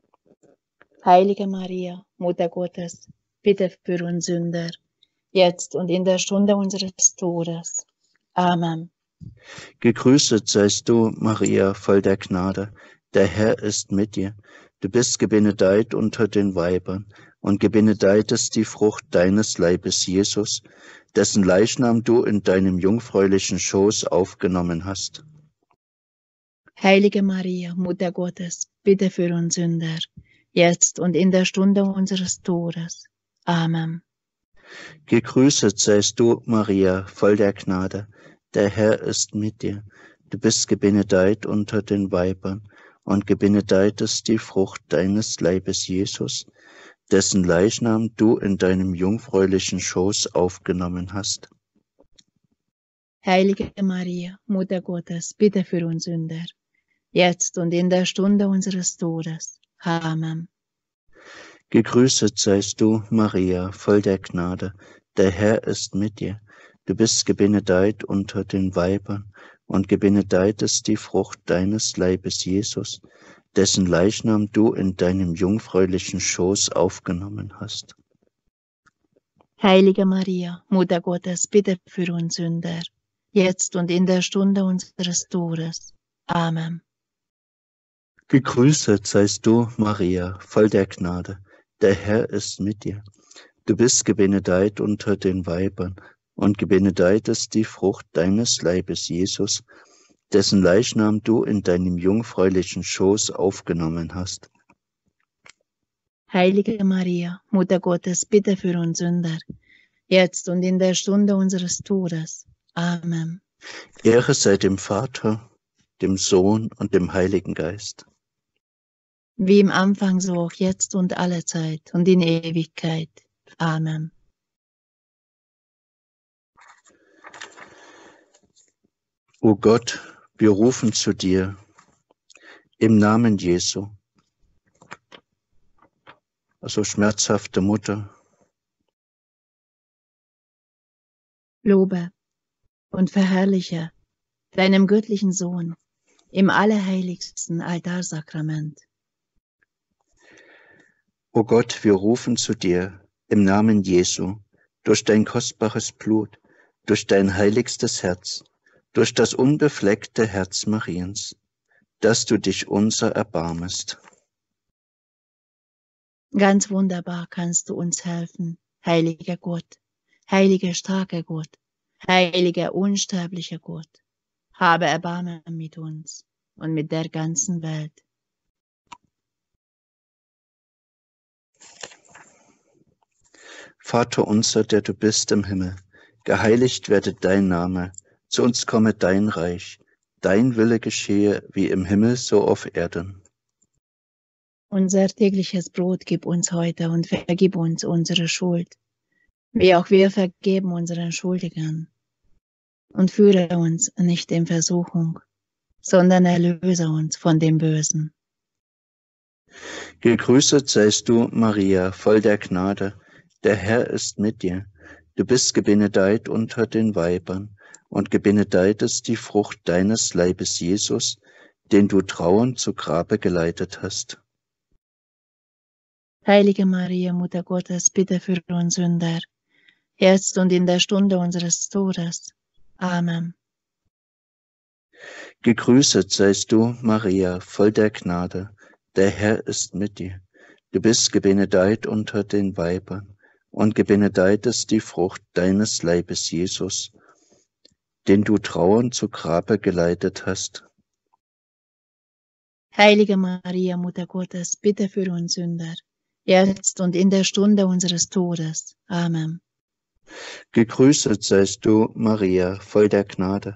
Heilige Maria, Mutter Gottes, bitte für uns Sünder, jetzt und in der Stunde unseres Todes. Amen. Gegrüßet seist du, Maria, voll der Gnade, der Herr ist mit dir. Du bist gebenedeit unter den Weibern, und gebenedeit ist die Frucht deines Leibes, Jesus, dessen Leichnam du in deinem jungfräulichen Schoß aufgenommen hast. Heilige Maria, Mutter Gottes, bitte für uns Sünder, jetzt und in der Stunde unseres Todes. Amen. Gegrüßet seist du, Maria, voll der Gnade, der Herr ist mit dir. Du bist gebenedeit unter den Weibern, und gebenedeit ist die Frucht deines Leibes, Jesus, dessen Leichnam du in deinem jungfräulichen Schoß aufgenommen hast. Heilige Maria, Mutter Gottes, bitte für uns Sünder, jetzt und in der Stunde unseres Todes. Amen. Gegrüßet seist du, Maria, voll der Gnade, der Herr ist mit dir. Du bist gebenedeit unter den Weibern, und gebenedeit ist die Frucht deines Leibes, Jesus, dessen Leichnam du in deinem jungfräulichen Schoß aufgenommen hast. Heilige Maria, Mutter Gottes, bitte für uns Sünder, jetzt und in der Stunde unseres Todes. Amen. Gegrüßet seist du, Maria, voll der Gnade, der Herr ist mit dir. Du bist gebenedeit unter den Weibern, und gebenedeit ist die Frucht deines Leibes, Jesus, dessen Leichnam du in deinem jungfräulichen Schoß aufgenommen hast. Heilige Maria, Mutter Gottes, bitte für uns Sünder, jetzt und in der Stunde unseres Todes. Amen. Ehre sei dem Vater, dem Sohn und dem Heiligen Geist. Wie im Anfang, so auch jetzt und alle Zeit und in Ewigkeit. Amen. O Gott, wir rufen zu dir im Namen Jesu. Also schmerzhafte Mutter, Lobe und verherrliche deinem göttlichen Sohn im allerheiligsten Altarsakrament. O Gott, wir rufen zu dir im Namen Jesu, durch dein kostbares Blut, durch dein heiligstes Herz, durch das unbefleckte Herz Mariens, dass du dich unser erbarmest. Ganz wunderbar kannst du uns helfen, heiliger Gott, heiliger starker Gott, heiliger unsterblicher Gott. Habe Erbarmen mit uns und mit der ganzen Welt. Vater unser, der du bist im Himmel, geheiligt werde dein Name, zu uns komme dein Reich, dein Wille geschehe wie im Himmel so auf Erden. Unser tägliches Brot gib uns heute und vergib uns unsere Schuld, wie auch wir vergeben unseren Schuldigern. Und führe uns nicht in Versuchung, sondern erlöse uns von dem Bösen. Gegrüßet seist du, Maria, voll der Gnade, der Herr ist mit dir. Du bist gebenedeit unter den Weibern, und gebenedeit ist die Frucht deines Leibes, Jesus, den du trauernd zu Grabe geleitet hast. Heilige Maria, Mutter Gottes, bitte für uns Sünder, jetzt und in der Stunde unseres Todes. Amen. Gegrüßet seist du, Maria, voll der Gnade, der Herr ist mit dir. Du bist gebenedeit unter den Weibern, und gebenedeit ist die Frucht deines Leibes, Jesus, den du trauernd zu Grabe geleitet hast. Heilige Maria, Mutter Gottes, bitte für uns Sünder, jetzt und in der Stunde unseres Todes. Amen. Gegrüßet seist du, Maria, voll der Gnade,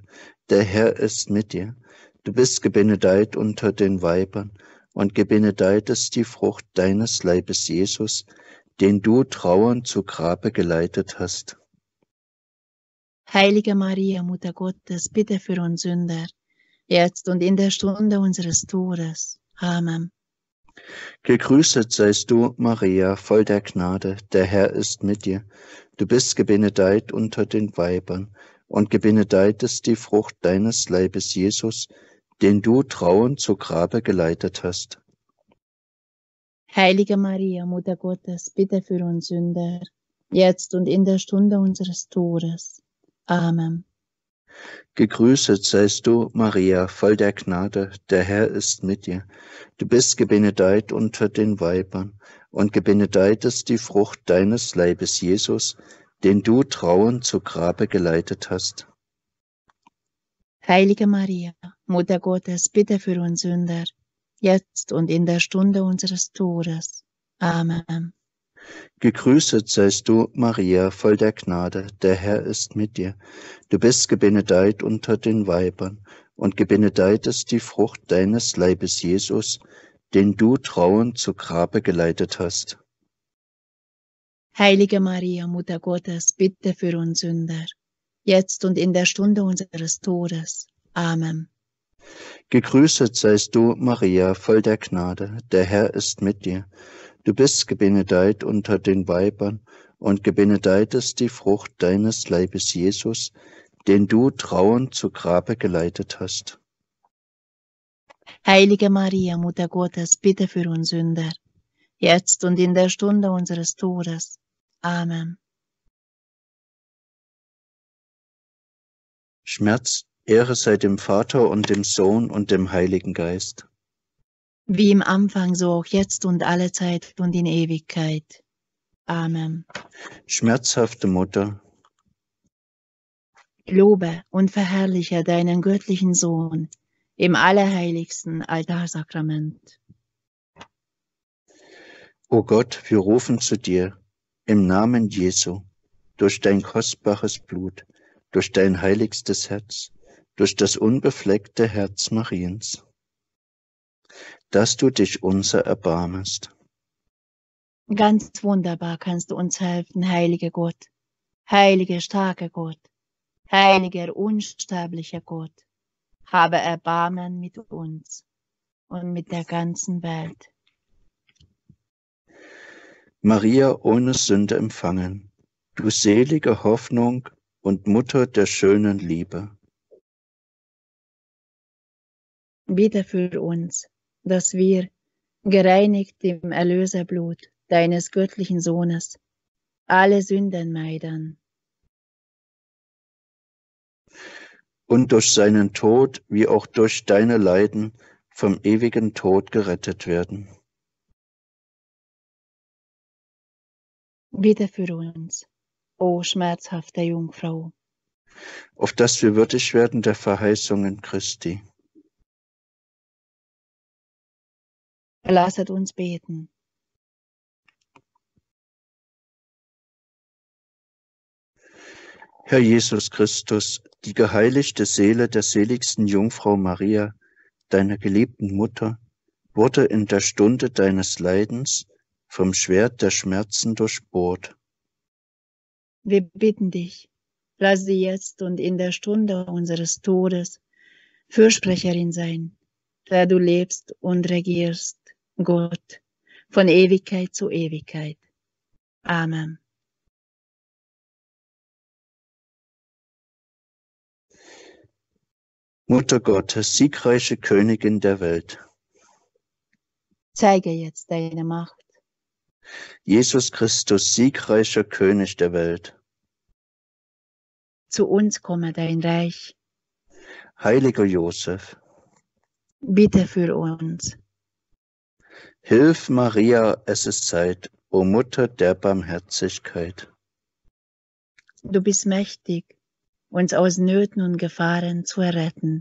der Herr ist mit dir. Du bist gebenedeit unter den Weibern, und gebenedeit ist die Frucht deines Leibes, Jesus, den du trauernd zu Grabe geleitet hast. Heilige Maria, Mutter Gottes, bitte für uns Sünder, jetzt und in der Stunde unseres Todes. Amen. Gegrüßet seist du, Maria, voll der Gnade, der Herr ist mit dir. Du bist gebenedeit unter den Weibern, und gebenedeit ist die Frucht deines Leibes, Jesus, den du trauernd zu Grabe geleitet hast. Heilige Maria, Mutter Gottes, bitte für uns Sünder, jetzt und in der Stunde unseres Todes. Amen. Gegrüßet seist du, Maria, voll der Gnade, der Herr ist mit dir. Du bist gebenedeit unter den Weibern, und gebenedeit ist die Frucht deines Leibes, Jesus, den du trauernd zu Grabe geleitet hast. Heilige Maria, Mutter Gottes, bitte für uns Sünder, jetzt und in der Stunde unseres Todes. Amen. Gegrüßet seist du, Maria, voll der Gnade, der Herr ist mit dir. Du bist gebenedeit unter den Weibern, und gebenedeit ist die Frucht deines Leibes, Jesus, den du trauernd zu Grabe geleitet hast. Heilige Maria, Mutter Gottes, bitte für uns Sünder, jetzt und in der Stunde unseres Todes. Amen. Gegrüßet seist du, Maria, voll der Gnade, der Herr ist mit dir. Du bist gebenedeit unter den Weibern, und gebenedeit ist die Frucht deines Leibes, Jesus, den du trauernd zu Grabe geleitet hast. Heilige Maria, Mutter Gottes, bitte für uns Sünder, jetzt und in der Stunde unseres Todes. Amen. Schmerz, Ehre sei dem Vater und dem Sohn und dem Heiligen Geist. Wie im Anfang, so auch jetzt und alle Zeit und in Ewigkeit. Amen. Schmerzhafte Mutter, Lobe und verherrliche deinen göttlichen Sohn im allerheiligsten Altarsakrament. o Gott, wir rufen zu dir, im Namen Jesu, durch dein kostbares Blut, durch dein heiligstes Herz, durch das unbefleckte Herz Mariens, dass du dich unser erbarmest. Ganz wunderbar kannst du uns helfen, heiliger Gott, heiliger, starker Gott, heiliger, unsterblicher Gott. Habe Erbarmen mit uns und mit der ganzen Welt. Maria ohne Sünde empfangen, du selige Hoffnung und Mutter der schönen Liebe. Bitte für uns, dass wir, gereinigt im Erlöserblut deines göttlichen Sohnes, alle Sünden meidern. Und durch seinen Tod, wie auch durch deine Leiden, vom ewigen Tod gerettet werden. Bitte für uns, o schmerzhafte Jungfrau, auf dass wir würdig werden der Verheißungen Christi. lasset uns beten. Herr Jesus Christus, die geheiligte Seele der seligsten Jungfrau Maria, deiner geliebten Mutter, wurde in der Stunde deines Leidens vom Schwert der Schmerzen durchbohrt. Wir bitten dich, lass sie jetzt und in der Stunde unseres Todes Fürsprecherin sein, da du lebst und regierst, Gott, von Ewigkeit zu Ewigkeit. Amen. Mutter Gottes, siegreiche Königin der Welt, zeige jetzt deine Macht. Jesus Christus, siegreicher König der Welt, zu uns komme dein Reich. Heiliger Josef, bitte für uns. Hilf Maria, es ist Zeit, o Mutter der Barmherzigkeit. Du bist mächtig, uns aus Nöten und Gefahren zu erretten.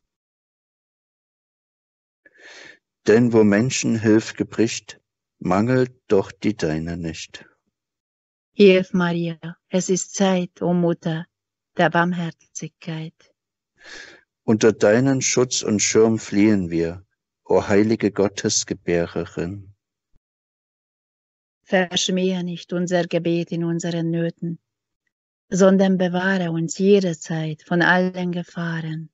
Denn wo Menschenhilf gebricht, mangelt doch die deine nicht. Hilf Maria, es ist Zeit, o Mutter der Barmherzigkeit. Unter deinen Schutz und Schirm fliehen wir, o heilige Gottesgebärerin. Verschmähe nicht unser Gebet in unseren Nöten, sondern bewahre uns jederzeit von allen Gefahren.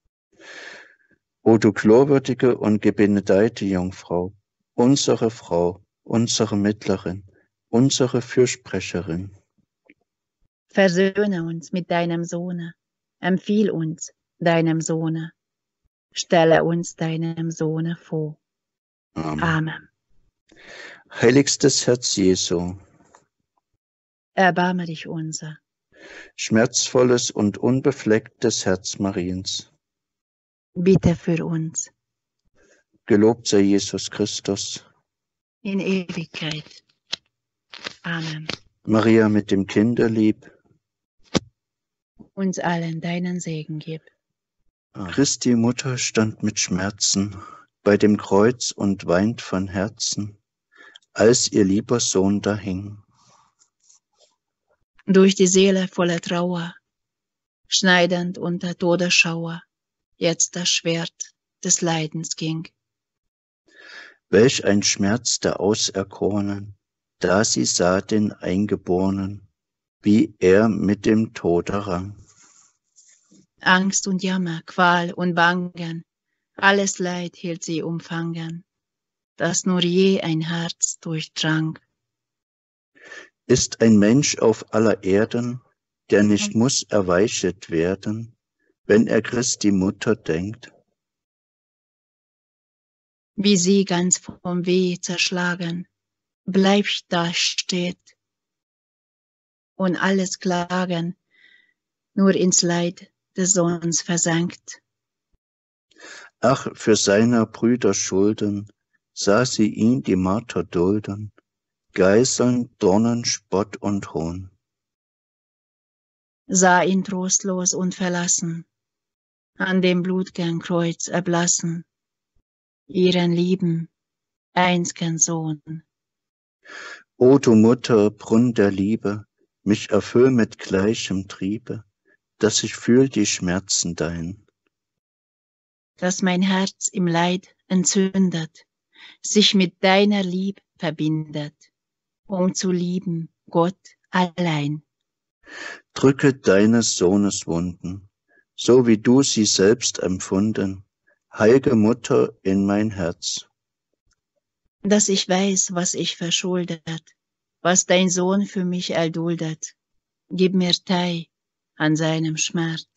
O du glorwürdige und gebenedeite Jungfrau, unsere Frau, unsere Mittlerin, unsere Fürsprecherin. Versöhne uns mit deinem Sohne, empfiehl uns deinem Sohne, stelle uns deinem Sohne vor. Amen. Amen. Heiligstes Herz Jesu, Erbarme dich unser. schmerzvolles und unbeflecktes Herz Mariens, Bitte für uns gelobt sei Jesus Christus. in Ewigkeit. Amen. Maria mit dem Kinderlieb, Uns allen deinen Segen gib. Christi Mutter stand mit Schmerzen bei dem Kreuz und weint von Herzen, als ihr lieber Sohn da hing. Durch die Seele voller Trauer, schneidend unter Todesschauer, jetzt das Schwert des Leidens ging. Welch ein Schmerz der Auserkorenen, da sie sah den Eingeborenen, wie er mit dem Tode rang. Angst und Jammer, Qual und Bangen, alles Leid hielt sie umfangen, das nur je ein Herz durchdrang. Ist ein Mensch auf aller Erden, der nicht muss erweichet werden, wenn er Christi Mutter denkt? Wie sie ganz vom Weh zerschlagen, bleibt da steht und alles Klagen nur ins Leid des Sohns versenkt. Ach, für seiner Brüder Schulden sah sie ihn die Marter dulden, Geißeln, Dornen, Spott und Hohn. Sah ihn trostlos und verlassen, an dem blut'gen Kreuz erblassen, ihren lieben, einzigen Sohn. O du Mutter, Brunn der Liebe, mich erfüll mit gleichem Triebe, dass ich fühl die Schmerzen dein. Dass mein Herz im Leid entzündet, sich mit deiner Lieb verbindet, um zu lieben Gott allein. Drücke deines Sohnes Wunden, so wie du sie selbst empfunden, heilige Mutter, in mein Herz. Dass ich weiß, was ich verschuldet, was dein Sohn für mich erduldet, gib mir Teil an seinem Schmerz.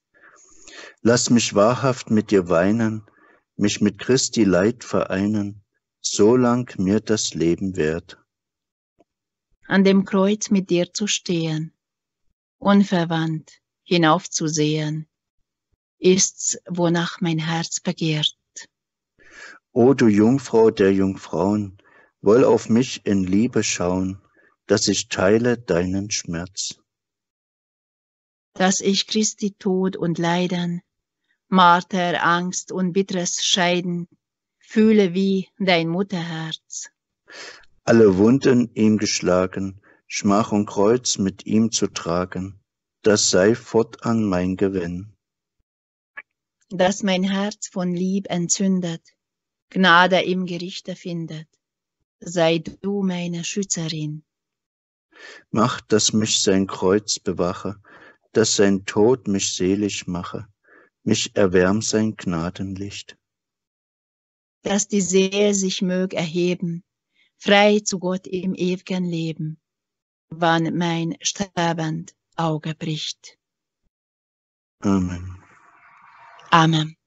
Lass mich wahrhaft mit dir weinen, mich mit Christi Leid vereinen, solang mir das Leben währt. An dem Kreuz mit dir zu stehen, unverwandt hinaufzusehen, ist's, wonach mein Herz begehrt. O du Jungfrau der Jungfrauen, woll auf mich in Liebe schauen, dass ich teile deinen Schmerz. Dass ich Christi Tod und Leiden, Marter, Angst und bitteres Scheiden, fühle wie dein Mutterherz. Alle Wunden ihm geschlagen, Schmach und Kreuz mit ihm zu tragen, das sei fortan mein Gewinn. Dass mein Herz von Lieb entzündet, Gnade im Gerichte findet, sei du meine Schützerin. Mach, dass mich sein Kreuz bewache, dass sein Tod mich selig mache, mich erwärm sein Gnadenlicht. Dass die Seele sich mög erheben, frei zu Gott im ew'gen Leben, wann mein sterbend Auge bricht. Amen. Amen.